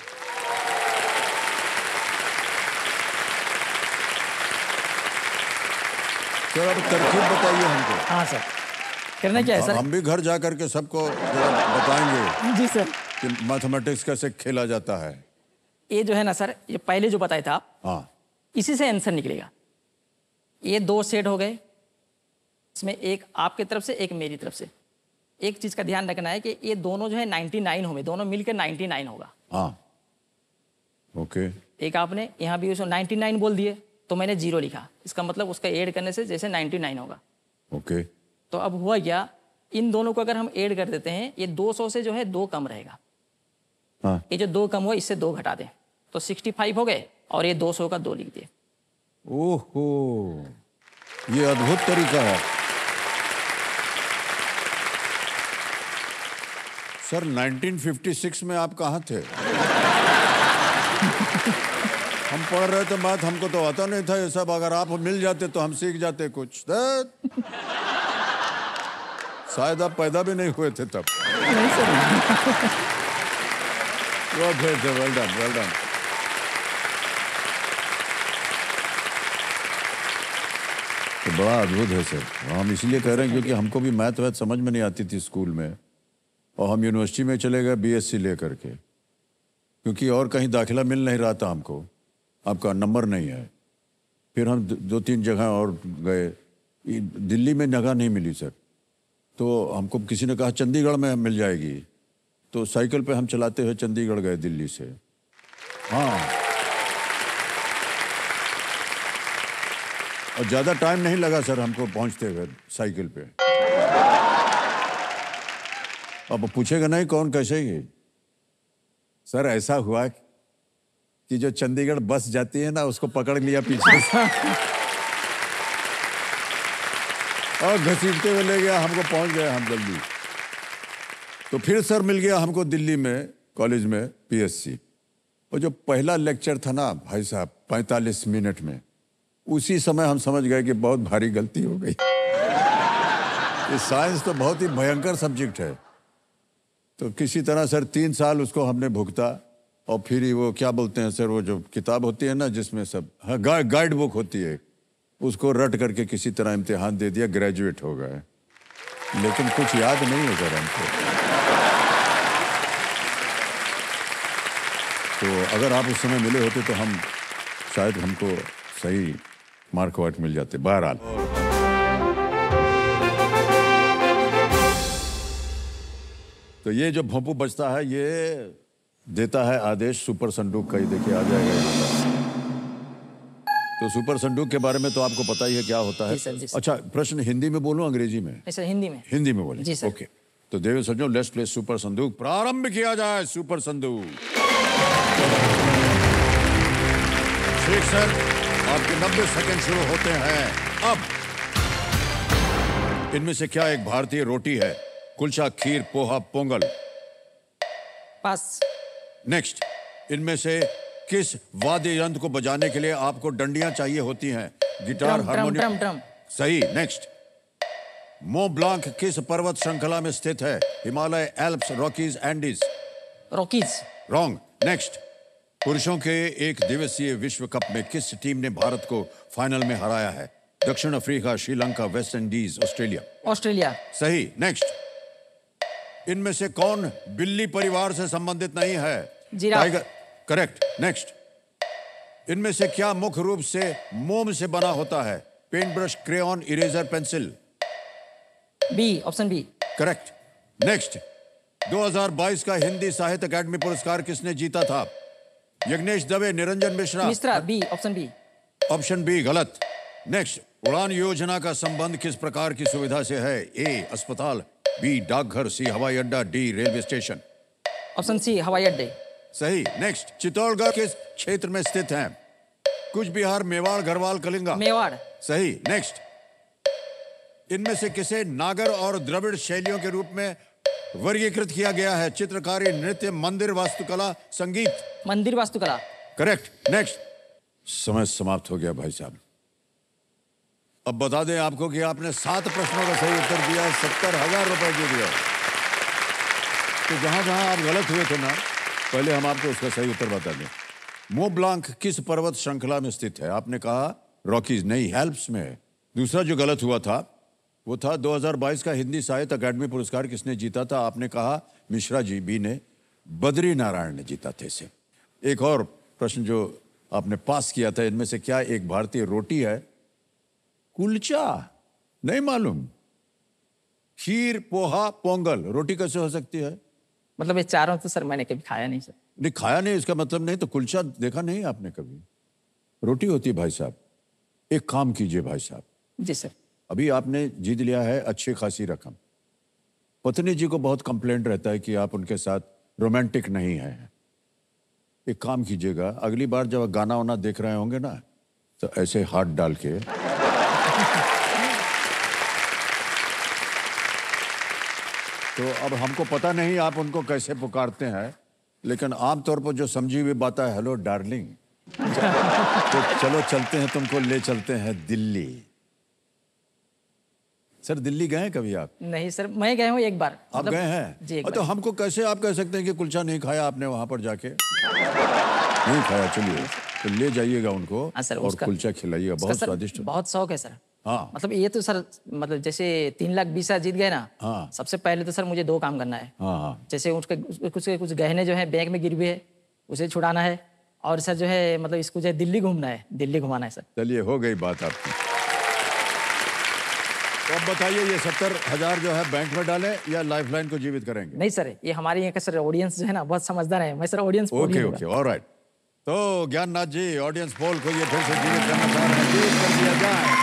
सर अब तरकीब बताइए हमको। हाँ सर, करना क्या है सर? हम भी घर जा करके सबको जरा बताएंगे जी सर। कि मैथमेटिक्स कैसे खेला जाता है। ये जो है ना सर, ये पहले जो बताया था आप, हाँ इसी से आंसर निकलेगा। ये दो सेट हो गए, इसमें एक आपकी तरफ से एक मेरी तरफ से। एक चीज़ का ध्यान रखना है कि ये दोनों जो है नाइन्टी नाइन होंगे, दोनों मिलकर नाइन्टी नाइन होगा। हाँ ओके। एक आपने यहाँ भी उसको नाइन्टी नाइन बोल दिए तो मैंने जीरो लिखा, इसका मतलब उसका ऐड करने से जैसे नाइन्टी नाइन होगा। ओके तो अब हुआ क्या, इन दोनों को अगर हम ऐड कर देते हैं, ये दो सौ से जो है दो कम रहेगा। हाँ ये जो दो कम हुआ इससे दो घटा दें तो सिक्सटी फाइव हो गए, और ये दो सौ का दो लिख दिए। ओहो, ये अद्भुत तरीका है। सर नाइनटीन फिफ्टी सिक्स में आप कहाँ थे? हम पढ़ रहे थे मैथ, हमको तो आता नहीं था ये सब। अगर आप मिल जाते तो हम सीख जाते कुछ। शायद आप पैदा भी नहीं हुए थे तब। नहीं sir. Well done, well done. तो बड़ा अद्भुत है सर। हम इसलिए कह रहे हैं क्योंकि हमको भी मैथ वैथ समझ में नहीं आती थी स्कूल में, और हम यूनिवर्सिटी में चले गए बीएससी लेकर के, क्योंकि और कहीं दाखिला मिल नहीं रहा था हमको, आपका नंबर नहीं है। फिर हम दो तीन जगह और गए, दिल्ली में जगह नहीं मिली सर। तो हमको किसी ने कहा चंडीगढ़ में मिल जाएगी, तो साइकिल पे हम चलाते हुए चंडीगढ़ गए दिल्ली से। हाँ, और ज़्यादा टाइम नहीं लगा सर हमको पहुंचते हुए साइकिल पे। अब पूछेगा नहीं कौन कैसे ही। सर ऐसा हुआ कि जो चंडीगढ़ बस जाती है ना, उसको पकड़ लिया पीछे से और घसीटते हुए ले गया हमको, पहुंच गए हम जल्दी। तो फिर सर मिल गया हमको दिल्ली में कॉलेज में पीएससी। और जो पहला लेक्चर था ना भाई साहब, पैंतालीस मिनट में, उसी समय हम समझ गए कि बहुत भारी गलती हो गई। ये साइंस तो बहुत ही भयंकर सब्जेक्ट है। तो किसी तरह सर तीन साल उसको हमने भुगता और फिर ही वो क्या बोलते हैं सर, वो जो किताब होती है ना जिसमें सब, हाँ, गा, गाइड बुक होती है, उसको रट करके किसी तरह इम्तिहान दे दिया, ग्रेजुएट हो गए, लेकिन कुछ याद नहीं है सर हमको। तो अगर आप उस समय मिले होते तो हम शायद हमको सही मार्क वार्क मिल जाते। बहरहाल, तो ये जो भोंपू बजता है ये देता है आदेश सुपर संदूक का। ये देखिए आ जाएगा यहाँ पर। तो सुपर संदूक के बारे में तो आपको पता ही है क्या होता है। जी सर, जी सर। अच्छा, प्रश्न हिंदी में बोलूं अंग्रेजी में? नहीं सर, हिंदी में। हिंदी में बोले? जी सर। ओके, तो देवी सज्जनों, लेट्स प्ले सुपर संदूक। प्रारंभ किया जाए सुपर संदूक। शेख सर, आपके नब्बे सेकंड शुरू होते हैं अब। इनमें से क्या एक भारतीय रोटी है? कुलचा, खीर, पोहा, पोंगल? पास। नेक्स्ट, इनमें से किस वाद्य यंत्र को बजाने के लिए आपको डंडियां चाहिए होती हैं? Guitar, drum, harmonium? Drum, drum. सही। नेक्स्ट, मो ब्लांक किस पर्वत श्रृंखला में स्थित है? Himalaya, Alps, Rockies, Andes? Rockies. Wrong. Next, पुरुषों के एक दिवसीय विश्व कप में किस टीम ने भारत को फाइनल में हराया है? दक्षिण Africa, Sri Lanka, West Indies, Australia? Australia. सही। नेक्स्ट, इनमें से कौन बिल्ली परिवार से संबंधित नहीं है? जिराफ। टाइगर। करेक्ट। नेक्स्ट, इनमें से क्या मुख्य रूप से मोम से बना होता है? Paint brush, crayon, eraser, pencil? B, option B. Correct. Next, दो हज़ार बाईस का हिंदी साहित्य अकादमी पुरस्कार किसने जीता था? Yagnesh Dave, Niranjan Mishra? Mishra. B, option B. Option B गलत। नेक्स्ट, उड़ान योजना का संबंध किस प्रकार की सुविधा से है? ए, अस्पताल, बी, डाकघर, सी, हवाई अड्डा, D, railway station? Option C, हवाई अड्डे। सही। नेक्स्ट, चित्तौड़गढ़ किस क्षेत्र में स्थित है? कुछ बिहार, मेवाड़, गढ़वाल, कलिंगा? मेवाड़। सही। नेक्स्ट, इनमें से किसे नागर और द्रविड़ शैलियों के रूप में वर्गीकृत किया गया है? चित्रकारी, नृत्य, मंदिर वास्तुकला, संगीत? मंदिर वास्तुकला। करेक्ट। नेक्स्ट, समय समाप्त हो गया भाई साहब। अब बता दें आपको कि आपने सात प्रश्नों का सही उत्तर दिया, सत्तर हजार रुपए दे दिया। तो जहां जहां आप गलत हुए थे ना, पहले हम आपको उसका सही उत्तर बता दें। मो ब्लांक किस पर्वत श्रृंखला में स्थित है? आपने कहा रॉकीज, नहीं, एल्प्स में है। दूसरा जो गलत हुआ था वो था दो हज़ार बाईस का हिंदी साहित्य अकादमी पुरस्कार किसने जीता था? आपने कहा मिश्रा जी, बी ने, बद्री नारायण ने जीता थे इसे। एक और प्रश्न जो आपने पास किया था, इनमें से क्या एक भारतीय रोटी है? कुलचा? नहीं मालूम। खीर, पोहा, पोंगल? रोटी कैसे हो सकती है? मतलब ये चारों तो सर मैंने कभी खाया नहीं सर। नहीं खाया नहीं इसका मतलब नहीं तो कुलचा देखा नहीं आपने कभी? रोटी होती है भाई साहब। एक काम कीजिए भाई साहब, जी सर। अभी आपने जीत लिया है अच्छी खासी रकम। पत्नी जी को बहुत कंप्लेंट रहता है कि आप उनके साथ रोमांटिक नहीं हैं। एक काम कीजिएगा, अगली बार जब गाना वाना देख रहे होंगे ना, तो ऐसे हाथ डाल के तो अब हमको पता नहीं आप उनको कैसे पुकारते हैं, लेकिन आमतौर पर जो समझी हुई बात है, हेलो डार्लिंग, तो चलो चलते हैं, तुमको ले चलते हैं दिल्ली। सर दिल्ली गए हैं कभी आप? नहीं सर, मैं गया हूँ एक बार। आप मतलब, गए हैं? जी एक तो बार। हमको कैसे आप कह सकते हैं कि कुलचा नहीं खाया आपने वहां पर जाके? नहीं खाया, चलिए तो ले जाइएगा उनको हाँ सर, और उसका- कुलचा खिलाइएगा, बहुत सर, स्वादिष्ट। बहुत शौक है सर। हाँ। मतलब ये तो सर, मतलब जैसे तीन लाख बीस हजार जीत गए ना, हाँ। सबसे पहले तो सर मुझे दो काम करना है। हाँ हाँ। जैसे उसके कुछ कुछ गहने जो है बैंक में गिर हुए है, उसे छुड़ाना है, और सर जो है मतलब इसको जो है दिल्ली घूमना है, दिल्ली घुमाना है सर। चलिए हो गई बात आपकी। तो अब बताइए, ये सत्तर हजार जो है बैंक में डालें या लाइफलाइन को जीवित करेंगे? नहीं सर, ये हमारे यहाँ का सर ऑडियंस जो है ना बहुत समझदार है। मैं sir audience okay okay, alright. तो ज्ञाननाथ जी, ऑडियंस पोल को ये फिर से जीवित करना चाह रहे हैं, जीवित कर दिया जाए।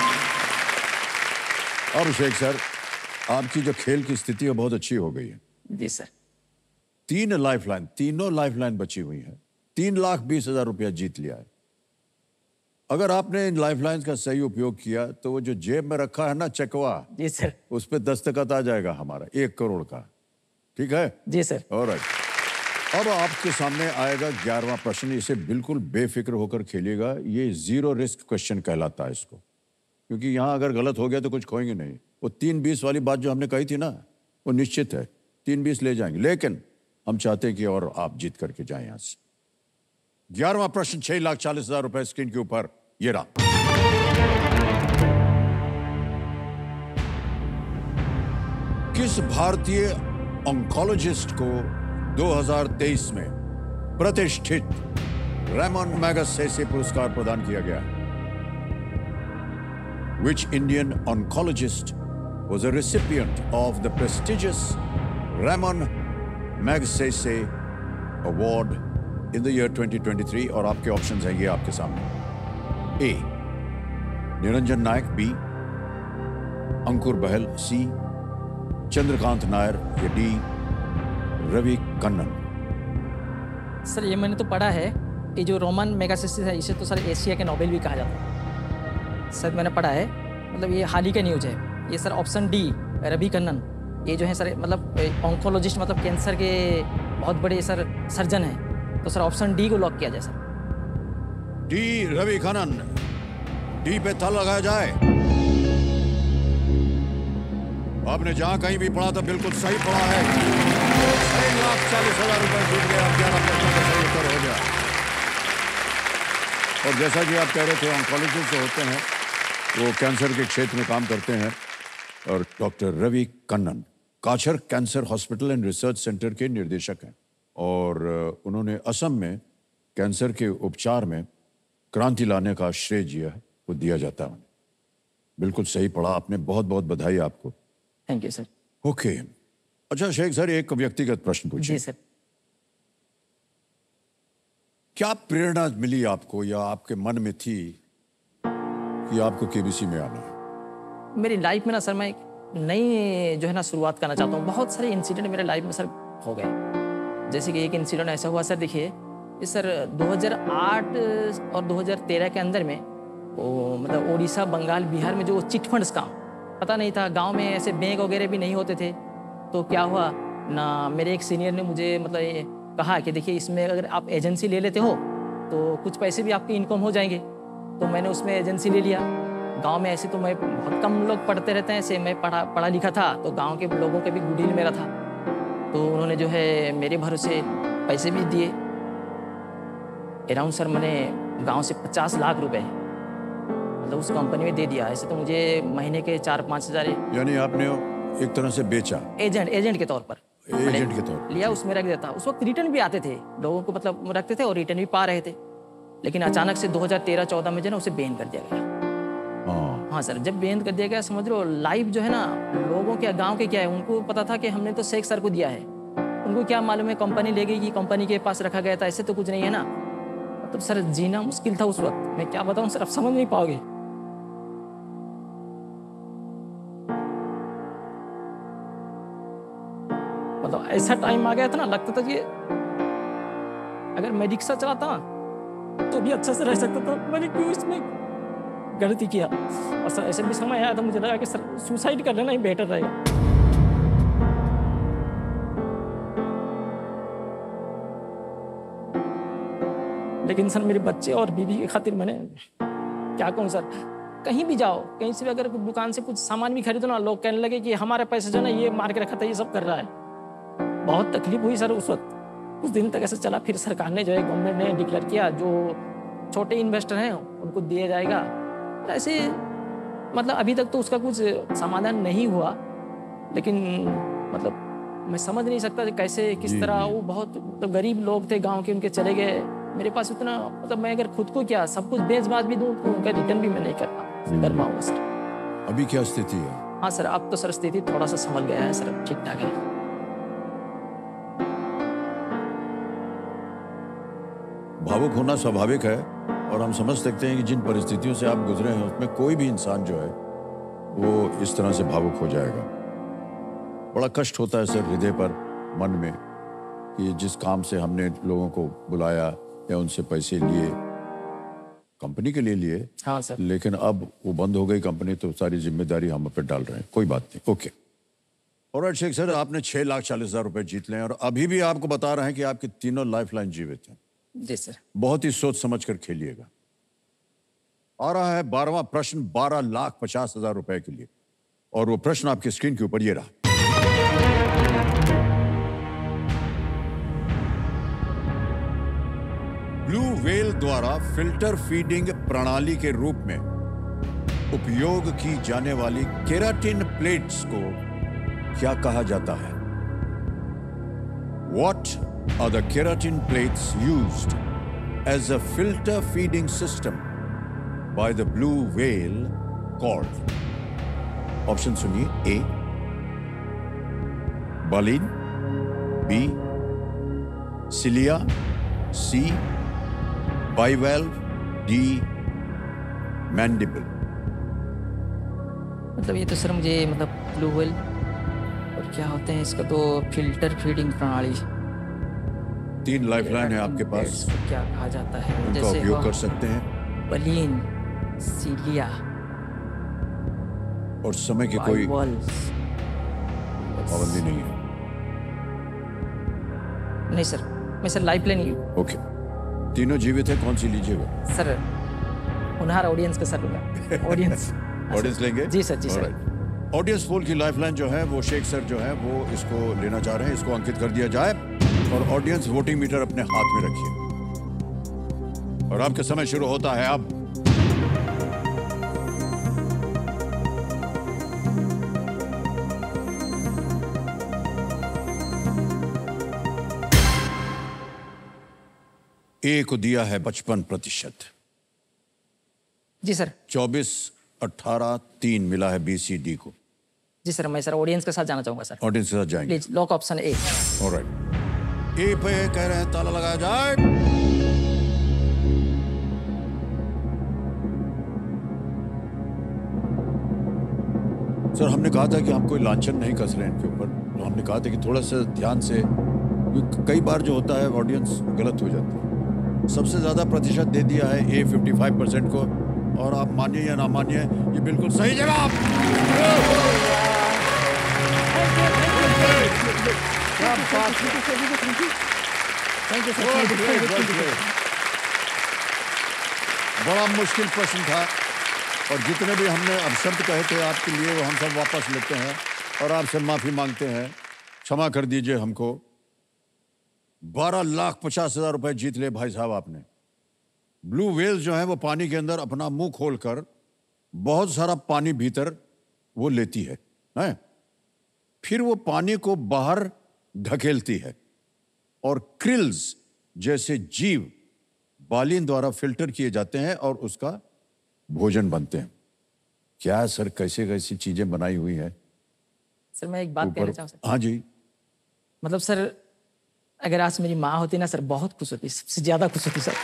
और शेख सर, आपकी जो खेल की स्थिति है बहुत अच्छी हो गई है। जी सर। तीन लाइफलाइन, तीनों लाइफलाइन बची हुई है। तीन लाख बीस हजार रुपया जीत लिया है। अगर आपने इन लाइफलाइंस का सही उपयोग किया तो वो जो जेब में रखा है ना चकवा, जी सर। उस पे दस्तखत आ जाएगा हमारा एक करोड़ का। ठीक है? जी सर। ऑलराइट। अब आपके सामने आएगा ग्यारहवां प्रश्न। इसे बिल्कुल बेफिक्र होकर खेलिएगा। ये जीरो रिस्क क्वेश्चन कहलाता है इसको, क्योंकि यहाँ अगर गलत हो गया तो कुछ खोएंगे नहीं। वो तीन बीस वाली बात जो हमने कही थी ना, वो निश्चित है, तीन बीस ले जाएंगे, लेकिन हम चाहते हैं कि और आप जीत करके जाएं यहाँ से। ग्यारहवां प्रश्न, छह लाख चालीस हजार रुपए स्क्रीन के ऊपर ये रहा। किस भारतीय ऑन्कोलॉजिस्ट को दो हज़ार तेईस में प्रतिष्ठित रेमन मैगसेसे पुरस्कार प्रदान किया गया? Which Indian oncologist was a recipient of the prestigious Ramon Magsaysay Award in the year twenty twenty-three? और आपके ऑप्शंस हैं ये आपके सामने। A Niranjan Nayak, B Ankur Bahl, C Chandrakant Nair, या डी रवि कन्नन। सर ये मैंने तो पढ़ा है, ये जो रोमन मेगासेसे है इसे तो सर एशिया के नोबेल भी कहा जाता है। सर मैंने पढ़ा है, मतलब ये हाल ही का न्यूज है। ये sir option D Ravi Kannan, ये जो है सर मतलब ऑन्कोलॉजिस्ट, मतलब कैंसर के बहुत बड़े सर सर्जन हैं। तो सर ऑप्शन डी को लॉक किया जाए sir. D Ravi Kannan, D पे ताला लगाया जाए। आपने जहां कहीं भी पढ़ा था बिल्कुल सही पढ़ा है। छह लाख चालीस हजार रुपए जीत गए। ग्यारह प्रश्नों का सही उत्तर हो गया। और जैसा कि आप कह रहे थे, ऑन्कोलॉजिस्ट जो होते हैं वो कैंसर के क्षेत्र में काम करते हैं। और doctor Ravi Kannan Cachar cancer hospital and research centre के निर्देशक हैं और उन्होंने असम में कैंसर के उपचार में क्रांति लाने का श्रेय दिया है, वो दिया जाता है। बिल्कुल सही पढ़ा आपने, बहुत बहुत बधाई आपको। Thank you sir. ओके, अच्छा शेख सर, एक व्यक्तिगत प्रश्न पूछिए। जी सर। क्या प्रेरणा मिली आपको या आपके मन में थी कि आपको केबीसी में आना है? मेरी लाइफ में ना सर, मैं एक नई जो है ना शुरुआत करना चाहता हूँ। बहुत सारे इंसिडेंट मेरे लाइफ में सर हो गए। जैसे कि एक इंसिडेंट ऐसा हुआ सर, देखिए इस सर दो हज़ार आठ और दो हज़ार तेरह के अंदर में वो मतलब उड़ीसा, बंगाल, बिहार में जो चिट फंड्स काम पता नहीं था, गांव में ऐसे बैंक वगैरह भी नहीं होते थे। तो क्या हुआ ना, मेरे एक सीनियर ने मुझे मतलब ये कहा कि देखिए इसमें अगर आप एजेंसी ले लेते हो तो कुछ पैसे भी आपकी इनकम हो जाएंगे। तो मैंने उसमें एजेंसी ले लिया। गांव में ऐसे तो मैं बहुत कम लोग पढ़ते रहते हैं, ऐसे मैं पढ़ा पढ़ा लिखा था, तो गांव के लोगों के भी गुडविल मेरा था। तो उन्होंने जो है मेरे भरोसे पैसे भी दिए। अराउंड सर मैंने गांव से पचास लाख रुपए मतलब उस कंपनी में दे दिया। ऐसे तो मुझे महीने के चार पाँच हज़ार, यानी आपने एक तरह से बेचा? एजेंट एजेंट के तौर पर एजेंट के तौर पर लिया, उसमें रख देता। उस वक्त रिटर्न भी आते थे लोगों को, मतलब रखते थे और रिटर्न भी पा रहे थे। लेकिन अचानक से दो हज़ार तेरह चौदह में जो है ना उसे बैन कर दिया गया। हाँ हाँ सर, जब बैन कर दिया गया, समझ लो लाइफ जो है ना लोगों के गांव के क्या है, उनको पता था कि हमने तो शेख सर को दिया है। उनको क्या मालूम है कंपनी ले गई कि कंपनी के पास रखा गया था, ऐसे तो कुछ नहीं है ना। मतलब सर जीना मुश्किल था उस वक्त। मैं क्या बताऊँ सर, आप समझ नहीं पाओगे। मतलब ऐसा टाइम आ गया था ना, लगता था कि अगर मैं रिक्शा चलाता तो भी अच्छा से रह सकता था। मैंने क्यों इसमें गलती किया। और सर ऐसे भी समय आया था, मुझे लगा कि सर सुसाइड कर लेना ही बेटर रहेगा। लेकिन सर मेरे बच्चे और बीवी के खातिर मैंने क्या कहूँ सर, कहीं भी जाओ, कहीं से भी अगर दुकान से कुछ सामान भी खरीदो ना, लोग कहने लगे कि हमारे पैसे जो ना ये मार के रखा था, ये सब कर रहा है। बहुत तकलीफ हुई सर उस वक्त। कुछ दिन तक ऐसे चला, फिर सरकार ने जो है गवर्नमेंट ने डिक्लेयर किया जो छोटे इन्वेस्टर हैं उनको दिया जाएगा। ऐसे मतलब अभी तक तो उसका कुछ समाधान नहीं हुआ, लेकिन मतलब मैं समझ नहीं सकता कि कैसे किस तरह वो बहुत मतलब गरीब लोग थे गांव के, उनके चले गए। मेरे पास उतना मतलब मैं अगर खुद को क्या सब कुछ बेच बाच भी दूं तो उनका रिटर्न भी मैं नहीं कर पा कर पाऊंगा सर। अभी क्या स्थिति है? हाँ सर, अब तो सर स्थिति थोड़ा सा संभल गया है सर, ठीक ठाक है। भावुक होना स्वाभाविक है और हम समझ सकते हैं कि जिन परिस्थितियों से आप गुजरे हैं उसमें कोई भी इंसान जो है वो इस तरह से भावुक हो जाएगा। बड़ा कष्ट होता है सर हृदय पर, मन में, कि जिस काम से हमने लोगों को बुलाया या उनसे पैसे लिए, कंपनी के लिए लिए, हाँ सर, लेकिन अब वो बंद हो गई कंपनी, तो सारी जिम्मेदारी हम पे डाल रहे हैं। कोई बात नहीं, ओके। ऑलराइट शेख सर, आपने छह लाख चालीस हजार रुपए जीत लें और अभी भी आपको बता रहे हैं कि आपकी तीनों लाइफ लाइन जीवित हैं। जी सर। बहुत ही सोच समझ कर खेलिएगा। आ रहा है बारहवां प्रश्न, बारह लाख पचास हजार रुपए के लिए, और वो प्रश्न आपकी स्क्रीन के ऊपर ये रहा। ब्लू व्हेल द्वारा फिल्टर फीडिंग प्रणाली के रूप में उपयोग की जाने वाली केराटिन प्लेट्स को क्या कहा जाता है? What are the keratin plates used as a filter feeding system by the blue whale called? Option सुनिए। A baleen, B cilia, C bivalve, D mandible. मतलब ये तो सर मुझे मतलब ब्लू व्हेल और क्या होते हैं इसका तो फिल्टर फीडिंग प्रणाली। तीन लाइफलाइन है आपके पास, इसको क्या कहा जाता है? उनका जैसे उपयोग वो कर सकते हैं बलीन, सीलिया और समय की कोई बाइवल्व्स। पाबंदी नहीं है। नहीं सर, मैं सर लाइफलाइन ही ओके, तीनों जीवित है, कौन सी लीजिएगा? सर उन्हार ऑडियंस का सर लूंगा। ऑडियंस ऑडियंस लेंगे? जी सर, जी सर। Alright. ऑडियंस पोल की लाइफलाइन जो है वो शेख सर जो है वो इसको लेना चाह रहे हैं, इसको अंकित कर दिया जाए और ऑडियंस वोटिंग मीटर अपने हाथ में रखिए और आपका समय शुरू होता है अब। ए को दिया है पचपन प्रतिशत। जी सर। चौबीस, अठारह, तीन मिला है बी सी डी को। जी सर, मैं सर ऑडियंस के साथ जाना चाहूंगा सर। ऑडियंस के साथ जाएंगे। Please lock option A. Alright, A पे कह रहे हैं ताला लगाया जाए। सर हमने कहा था कि हम कोई लांछन नहीं कस रहे हैं इनके ऊपर, तो हमने कहा था कि थोड़ा सा ध्यान से, कई बार जो होता है ऑडियंस गलत हो जाती है। सबसे ज्यादा प्रतिशत दे दिया है ए पचपन परसेंट को, और आप मानिए या ना मानिए ये बिल्कुल सही जवाब। Thank you sir. बड़ा मुश्किल प्रश्न था और जितने भी हमने अब शब्द कहे थे आपके लिए वो हम सब वापस लेते हैं और आपसे माफी मांगते हैं, क्षमा कर दीजिए हमको। बारह लाख पचास हजार रुपए जीत ले भाई साहब आपने। ब्लू व्हेल जो है वो पानी के अंदर अपना मुंह खोलकर बहुत सारा पानी भीतर वो लेती है, है? फिर वो पानी को बाहर ढकेलती है और क्रिल्स जैसे जीव बालिन द्वारा फिल्टर किए जाते हैं और उसका भोजन बनते हैं। क्या सर कैसे कैसी चीजें बनाई हुई है सर। मैं एक बात कहना चाहूँ सर। हाँ जी। मतलब सर अगर आज मेरी माँ होती ना सर, बहुत खुश होती, सबसे ज्यादा खुश होती सर।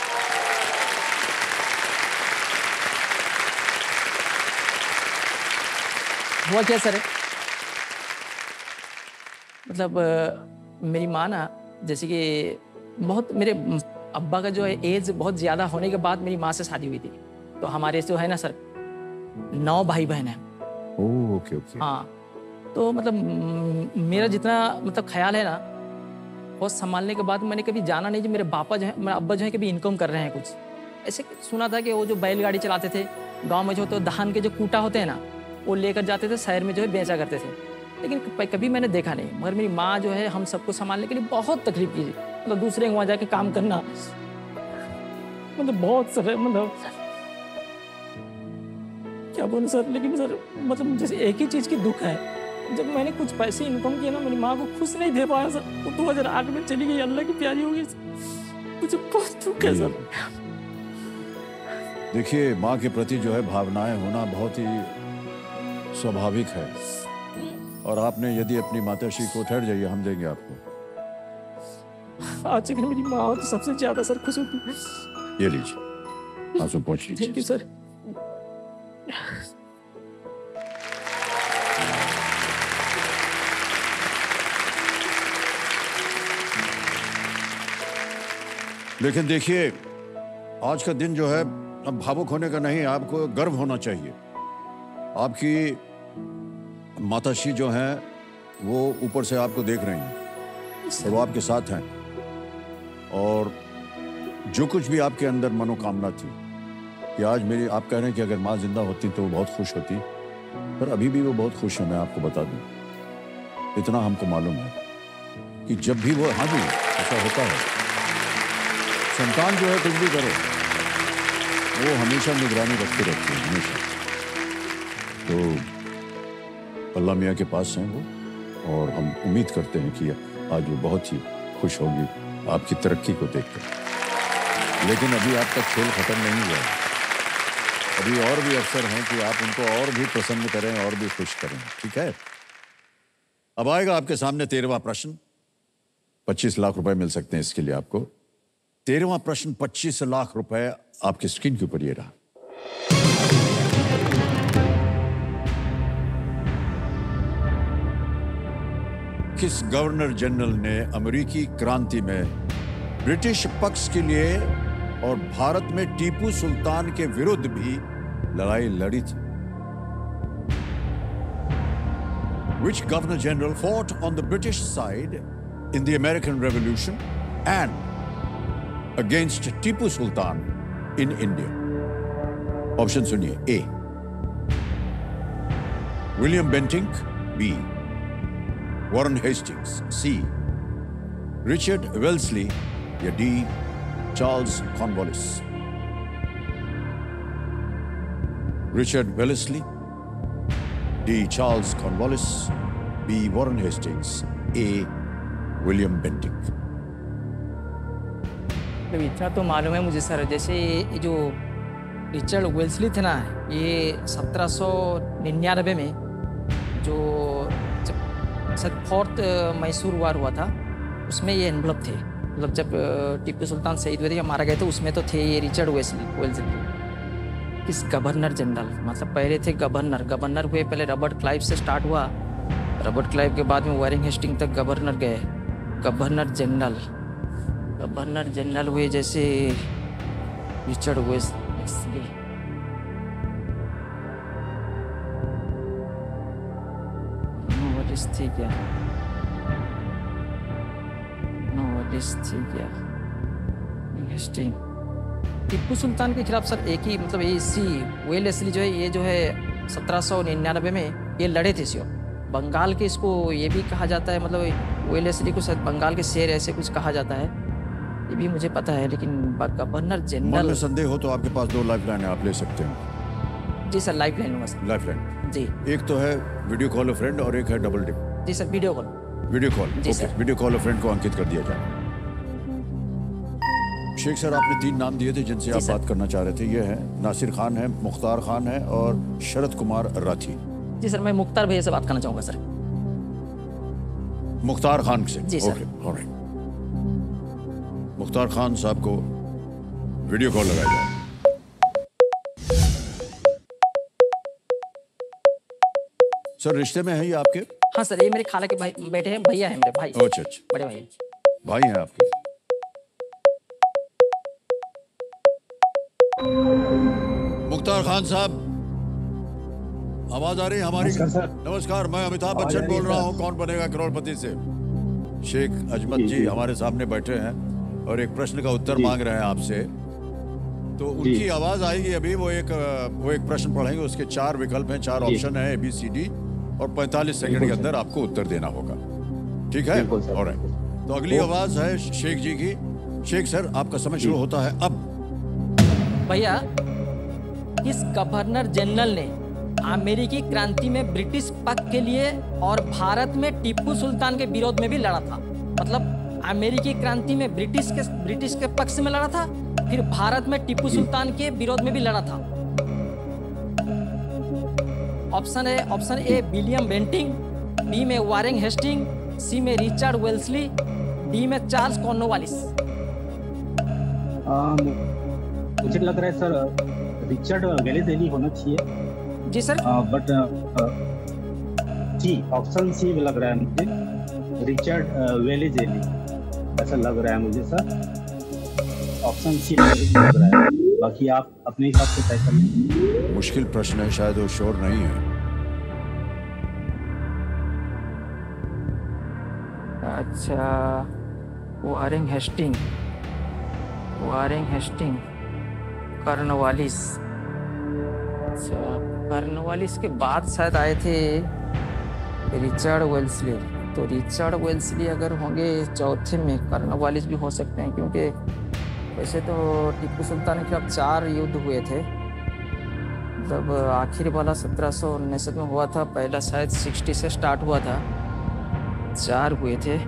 हुआ क्या सर, मतलब अ, मेरी माँ ना जैसे कि बहुत, मेरे अब्बा का जो है एज बहुत ज़्यादा होने के बाद मेरी माँ से शादी हुई थी, तो हमारे जो है ना सर नौ भाई बहन हैं। Oh okay okay. हाँ, तो मतलब म, मेरा जितना मतलब ख्याल है ना, बहुत संभालने के बाद मैंने कभी जाना नहीं कि मेरे पापा जो है, मेरे अब्बा जो है कभी इनकम कर रहे हैं कुछ। ऐसे सुना था कि वो जो बैलगाड़ी चलाते थे गांव में, जो तो धान के जो कूटा होते हैं ना, वो लेकर जाते थे शहर में जो है बेचा करते थे, लेकिन कभी मैंने देखा नहीं। मगर मेरी माँ जो है हम सबको संभालने के लिए बहुत तकलीफ की, मतलब दूसरे के वहाँ जाके काम करना, मतलब बहुत सर, मतलब क्या बोलूं सर। लेकिन सर मतलब जैसे एक ही चीज़ की दुख है, जब मैंने कुछ पैसे इनकम किए ना, मेरी माँ को खुश नहीं दे पाया सर। वो दो हजार आठ में चली गई, अल्लाह की प्यारी हो गई सर। मुझे बहुत दुख है सर। देखिए माँ के प्रति जो है भावनाएं होना बहुत ही स्वाभाविक है, और आपने यदि अपनी माताश्री को, ठहर जाइए हम देंगे आपको। आज अगर मेरी माँ हो तो सबसे ज्यादा सर खुश होती। ये लीजिए, आंसू पहुंच लीजिए। Thank you sir. लेकिन देखिए आज का दिन जो है अब भावुक होने का नहीं, आपको गर्व होना चाहिए। आपकी माताश्री जो हैं वो ऊपर से आपको देख रही हैं और वो आपके साथ हैं, और जो कुछ भी आपके अंदर मनोकामना थी कि आज मेरी, आप कह रहे हैं कि अगर माँ जिंदा होती तो वो बहुत खुश होती, पर अभी भी वो बहुत खुश है। मैं आपको बता दूं, इतना हमको मालूम है कि जब भी वो, हाँ जी ऐसा होता है, संतान जो है कुछ भी करो वो हमेशा निगरानी रखते रहती है, हमेशा। तो अल्लाह मियाँ के पास हैं वो, और हम उम्मीद करते हैं कि आज वो बहुत ही खुश होगी आपकी तरक्की को देखकर। लेकिन अभी आपका खेल खत्म नहीं हुआ है, अभी और भी अवसर हैं कि आप उनको और भी प्रसन्न करें और भी खुश करें, ठीक है? अब आएगा आपके सामने तेरहवां प्रश्न। पच्चीस लाख रुपए मिल सकते हैं इसके लिए आपको। तेरहवां प्रश्न, पच्चीस लाख रुपए आपकी स्क्रीन के ऊपर ये रहा। किस गवर्नर जनरल ने अमेरिकी क्रांति में ब्रिटिश पक्ष के लिए और भारत में टीपू सुल्तान के विरुद्ध भी लड़ाई लड़ी थी? Which governor general fought on the British side in the American Revolution and against Tipu Sultan in India? Option सुनिए। A. William Bentinck, B. Warren Hastings, C. Richard Wellesley, या D. Charles Cornwallis? Richard Wellesley, D. Charles Cornwallis, B. Warren Hastings, A. William Bentinck? तो इतना तो मालूम है मुझे sir, जैसे ये जो रिचर्ड वेल्सली थे ना, ये सत्रह सौ निन्यानवे में जो जब फोर्थ मैसूर वार हुआ था उसमें ये इन्वॉल्व थे। मतलब जब टीपू सुल्तान शहीद हुए थे या मारा गए थे उसमें तो थे ये रिचर्ड वेल्सली वेल्सली किस गवर्नर जनरल, मतलब पहले थे गवर्नर गवर्नर हुए, पहले रॉबर्ट क्लाइव से स्टार्ट हुआ, रॉबर्ट क्लाइव के बाद में वारिंग हेस्टिंग तक गवर्नर गए, गवर्नर जनरल गवर्नर जनरल हुए जैसे रिचर्ड वेल्सली। नोवालिस थी क्या नोवालिस थी क्या हेस्टिंग। टीपू सुल्तान के खिलाफ सर एक ही, मतलब ये इसी वेलेस्ली जो है, ये जो है सत्रह सौ निन्यानवे में ये लड़े थे सियो बंगाल के, इसको ये भी कहा जाता है, मतलब वेलेस्ली को शायद बंगाल के शेर ऐसे कुछ कहा जाता है, ये भी मुझे पता है। लेकिन गवर्नर जनरल में संदेह हो तो आपके पास दो लाइफ लाइन आप ले सकते हैं। जी सर, लाइफ लाइन लूँगा सर। लाइफ लाइन जी, एक तो है वीडियो कॉल अ फ्रेंड और एक है डबल डिप। जी sir, video call video call जी okay, sir. Video call a friend को अंकित कर दिया जाए। शेख सर, आपने तीन नाम दिए थे जिनसे आप सर। बात करना चाह रहे थे, ये है नासिर खान है, मुख्तार खान है और शरद कुमार राठी। जी सर, मैं मुख्तार भैया से बात करना चाहूँगा सर। मुख्तार खान से? जी sir. Okay, alright. Mukhtar Khan साहब को वीडियो कॉल लगाया जाए। सर, रिश्ते में है ये आपके? हाँ सर, ये मेरे खाला के भाई बेटे हैं, भैया हैं मेरे भाई, अच्छा अच्छा, बड़े भाई हैं। भाई हैं आपके। मुख्तार खान साहब, आवाज आ रही है हमारी? नमस्कार सर। नमस्कार, मैं अमिताभ आवाज आ बच्चन रही है बोल रहा सर। हूँ कौन बनेगा करोड़पति से। शेख अजमत जी, जी जी। हमारे सामने बैठे हैं और एक प्रश्न का उत्तर जी। मांग रहे हैं आपसे, तो उनकी आवाज आएगी अभी। वो एक वो एक प्रश्न पढ़ेंगे, उसके चार विकल्प हैं, चार जी। ऑप्शन है, ए बी सी डी, और पैंतालीस सेकंड के बिल्कुल अंदर आपको उत्तर देना होगा, ठीक है? बिल्कुल सर, ऑलराइट, तो अगली आवाज है शेख जी की। शेख सर, आपका समय शुरू होता है अब। भैया, किस गवर्नर जनरल ने अमेरिकी क्रांति में ब्रिटिश पक्ष के लिए और भारत में टीपू सुल्तान के विरोध में भी लड़ा था? मतलब अमेरिकी क्रांति में ब्रिटिश के ब्रिटिश के पक्ष में लड़ा था, फिर भारत में टीपू सुल्तान के विरोध में भी लड़ा था। ऑप्शन है, option A William Bentinck, B में वारिंग हेस्टिंग, सी में रिचर्ड वेल्सली, डी में चार्ल्स कॉर्नवालिस। आ, मुझे लग रहा है सर रिचर्ड वेलेस्ली होना चाहिए। जी सर। बट जी, ऑप्शन सी में लग रहा है मुझे, रिचर्ड वेलेस्ली ऐसा लग रहा है मुझे सर। ऑप्शन सी लग रहा है, बाकी आप अपने हिसाब से तय कर लें। मुश्किल प्रश्न है, शायद वो श्योर नहीं है। अच्छा, Warren Hastings Warren Hastings Cornwallis. अच्छा, कॉर्नवालिस के बाद शायद आए थे रिचर्ड वेल्सली, तो रिचर्ड वेल्सली अगर होंगे चौथे में, कॉर्नवालिस भी हो सकते हैं क्योंकि वैसे तो टीपू सुल्तान के खिलाफ चार युद्ध हुए थे। मतलब आखिरी वाला सत्रह सौ उनसठ में हुआ था, पहला शायद साठ से स्टार्ट हुआ था, चार हुए थे।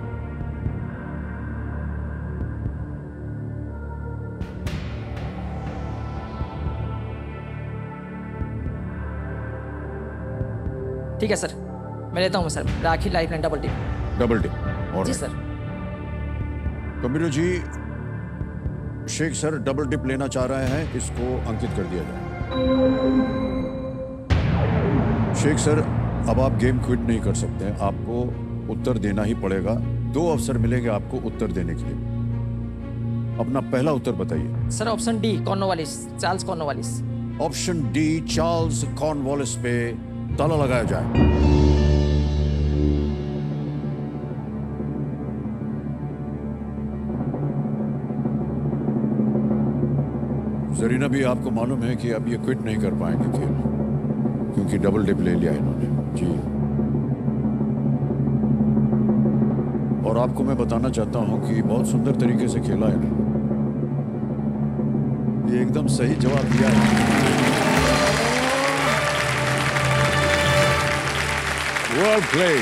ठीक है सर, मैं लेता हूँ सर, राखी life and double dip. Double dip. जी सर। कंप्यूटर जी, शेख सर डबल टिप लेना चाह रहे हैं, इसको अंकित कर दिया जाए। शेख सर, अब आप गेम क्विट नहीं कर सकते हैं, आपको उत्तर देना ही पड़ेगा। दो अवसर मिलेंगे आपको उत्तर देने के लिए। अपना पहला उत्तर बताइए। Sir option D, Cornwallis, Charles Cornwallis. Option D, Charles Cornwallis पे ताला लगाया जाए। जरीना भी, आपको मालूम है कि अब ये क्विट नहीं कर पाएंगे खेल, क्योंकि डबल डिप ले लिया इन्होंने जी। और आपको मैं बताना चाहता हूं कि बहुत सुंदर तरीके से खेला है इन्होंने, ये एकदम सही जवाब दिया है। वेल प्लेड,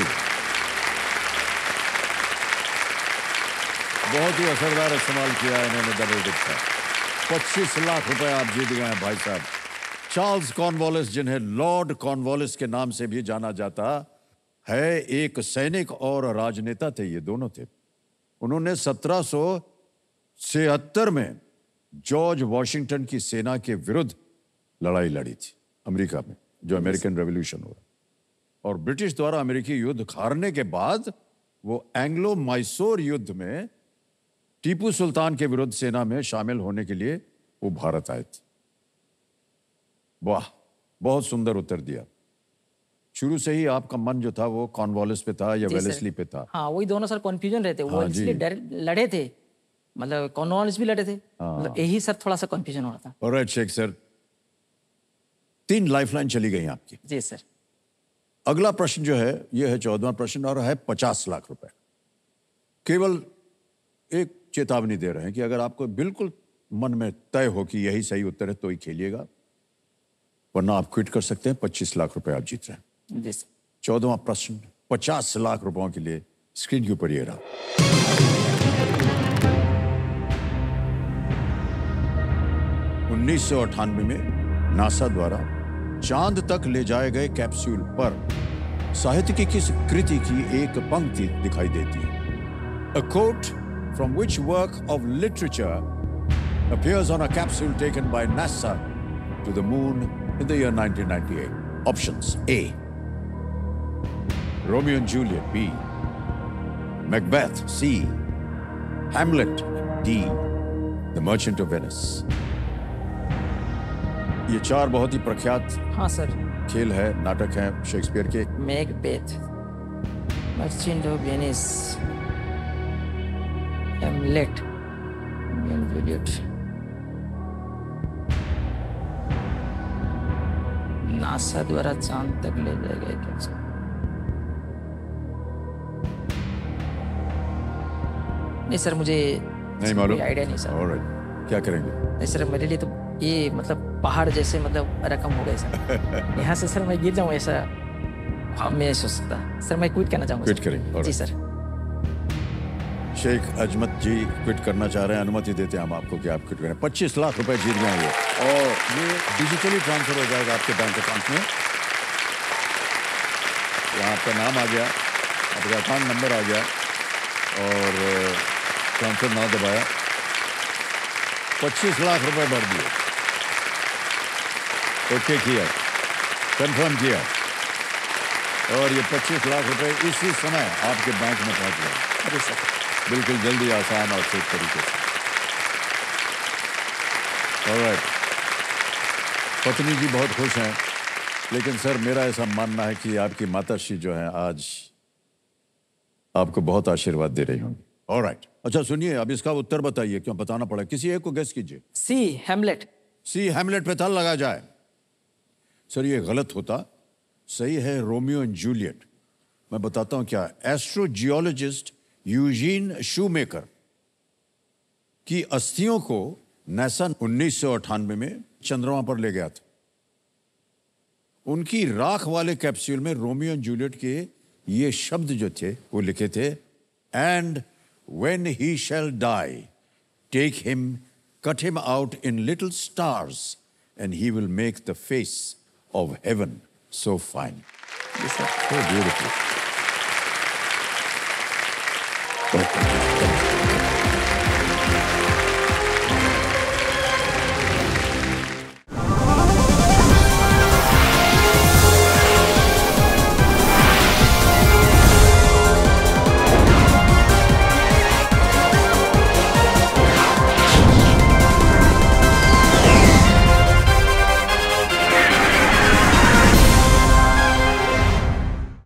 बहुत ही असरदार इस्तेमाल किया है इन्होंने डबल डिप का। पच्चीस लाख रुपए आप जीत गए हैं भाई साहब। चार्ल्स कॉर्नवालिस, जिन्हें लॉर्ड कॉर्नवालिस के नाम से भी जाना जाता है, एक सैनिक और राजनेता थे, ये दोनों थे। उन्होंने सत्रह सौ छिहत्तर में जॉर्ज वॉशिंगटन की सेना के विरुद्ध लड़ाई लड़ी थी अमेरिका में, जो अमेरिकन रेवोल्यूशन हुआ। और ब्रिटिश द्वारा अमेरिकी युद्ध हारने के बाद वो एंग्लो मैसूर युद्ध में टीपू सुल्तान के विरुद्ध सेना में शामिल होने के लिए वो भारत आए थे। वाह, बहुत सुंदर उत्तर दिया। शुरू से ही आपका मन जो था वो कॉर्नवालिस पे था या वेलेस्ली पे था? हाँ, वही दोनों सर कंफ्यूजन रहते, वो हाँ, इसलिए डर लड़े थे, मतलब कॉर्नवालिस भी लड़े थे, मतलब यही सर थोड़ा सा कंफ्यूजन हो रहा था। ऑलराइट शेख सर, तीन लाइफलाइन चली गई आपकी। जी सर। अगला प्रश्न जो है ये है चौदहवां प्रश्न और है पचास लाख रुपए। केवल एक चेतावनी दे रहे हैं कि अगर आपको बिल्कुल मन में तय हो कि यही सही उत्तर है तो ही खेलिएगा, वरना आप क्विट कर सकते हैं। पच्चीस लाख रुपए आप जीत रहे हैं। जी सर। चौदहवां प्रश्न पचास लाख रुपयों के लिए स्क्रीन के ऊपर ये रहा। उन्नीस सौ अट्ठानवे में नासा द्वारा चांद तक ले जाए गए कैप्सूल पर साहित्य की किस कृति की एक पंक्ति दिखाई देती है? A quote from which work of literature appears on a capsule taken by NASA to the moon in the year nineteen ninety-eight? Options: A, Romeo and Juliet; B, Macbeth; C, Hamlet; D, The Merchant of Venice. ये चार बहुत ही प्रख्यात हाँ sir. खेल है, नाटक है Shakespeare के। Macbeth, merchant of Venice, Hamlet, Romeo and Juliet. NASA द्वारा चांद तक ले जाए गए कैप्सूल। नहीं सर, मुझे नहीं मालूम, आइडिया नहीं सर। ऑलराइट, क्या करेंगे? नहीं सर, मेरे लिए तो ये मतलब पहाड़ जैसे मतलब रकम हो गए सर। यहाँ से सर मैं गिर जाऊँ ऐसा हाँ, मैं सोच सकता सर। मैं क्विट करना चाहूँगा। क्विट करेंगे? जी सर। शेख अजमत जी क्विट करना चाह रहे हैं, अनुमति देते हैं हम आपको कि आप क्विट करें। पच्चीस लाख रुपए जीत गए ये, और ये डिजिटली ट्रांसफर हो जाएगा आपके बैंक अकाउंट में। यहाँ आपका नाम आ गया, आपका अकाउंट नंबर आ गया, और ट्रांसफर ना दबाया, पच्चीस लाख रुपए भर दिए। ओके किया, कंफर्म किया, और ये पच्चीस लाख रुपए इसी समय आपके बैंक में पहुंच गए। अरे सर, बिल्कुल जल्दी, आसान और तेज तरीके से। ऑलराइट, पत्नी जी बहुत खुश हैं, लेकिन सर मेरा ऐसा मानना है कि आपकी माताश्री जो है आज आपको बहुत आशीर्वाद दे रही होंगी। ऑलराइट, अच्छा सुनिए, अब इसका उत्तर बताइए, क्यों बताना पड़ा, किसी एक को गेस कीजिए। सी, हैमलेट। सी, हैमलेट पे ताला लगा जाए। सर ये गलत होता, सही है रोमियो एंड जूलियट। मैं बताता हूं क्या। एस्ट्रोजियोलॉजिस्ट यूजीन शूमेकर की अस्थियों को नासा उन्नीस सौ अट्ठानवे में चंद्रमा पर ले गया था। उनकी राख वाले कैप्सूल में रोमियो एंड जूलियट के ये शब्द जो थे वो लिखे थे, and when he shall die take him, cut him out in little stars and he will make the face of heaven so fine. So beautiful.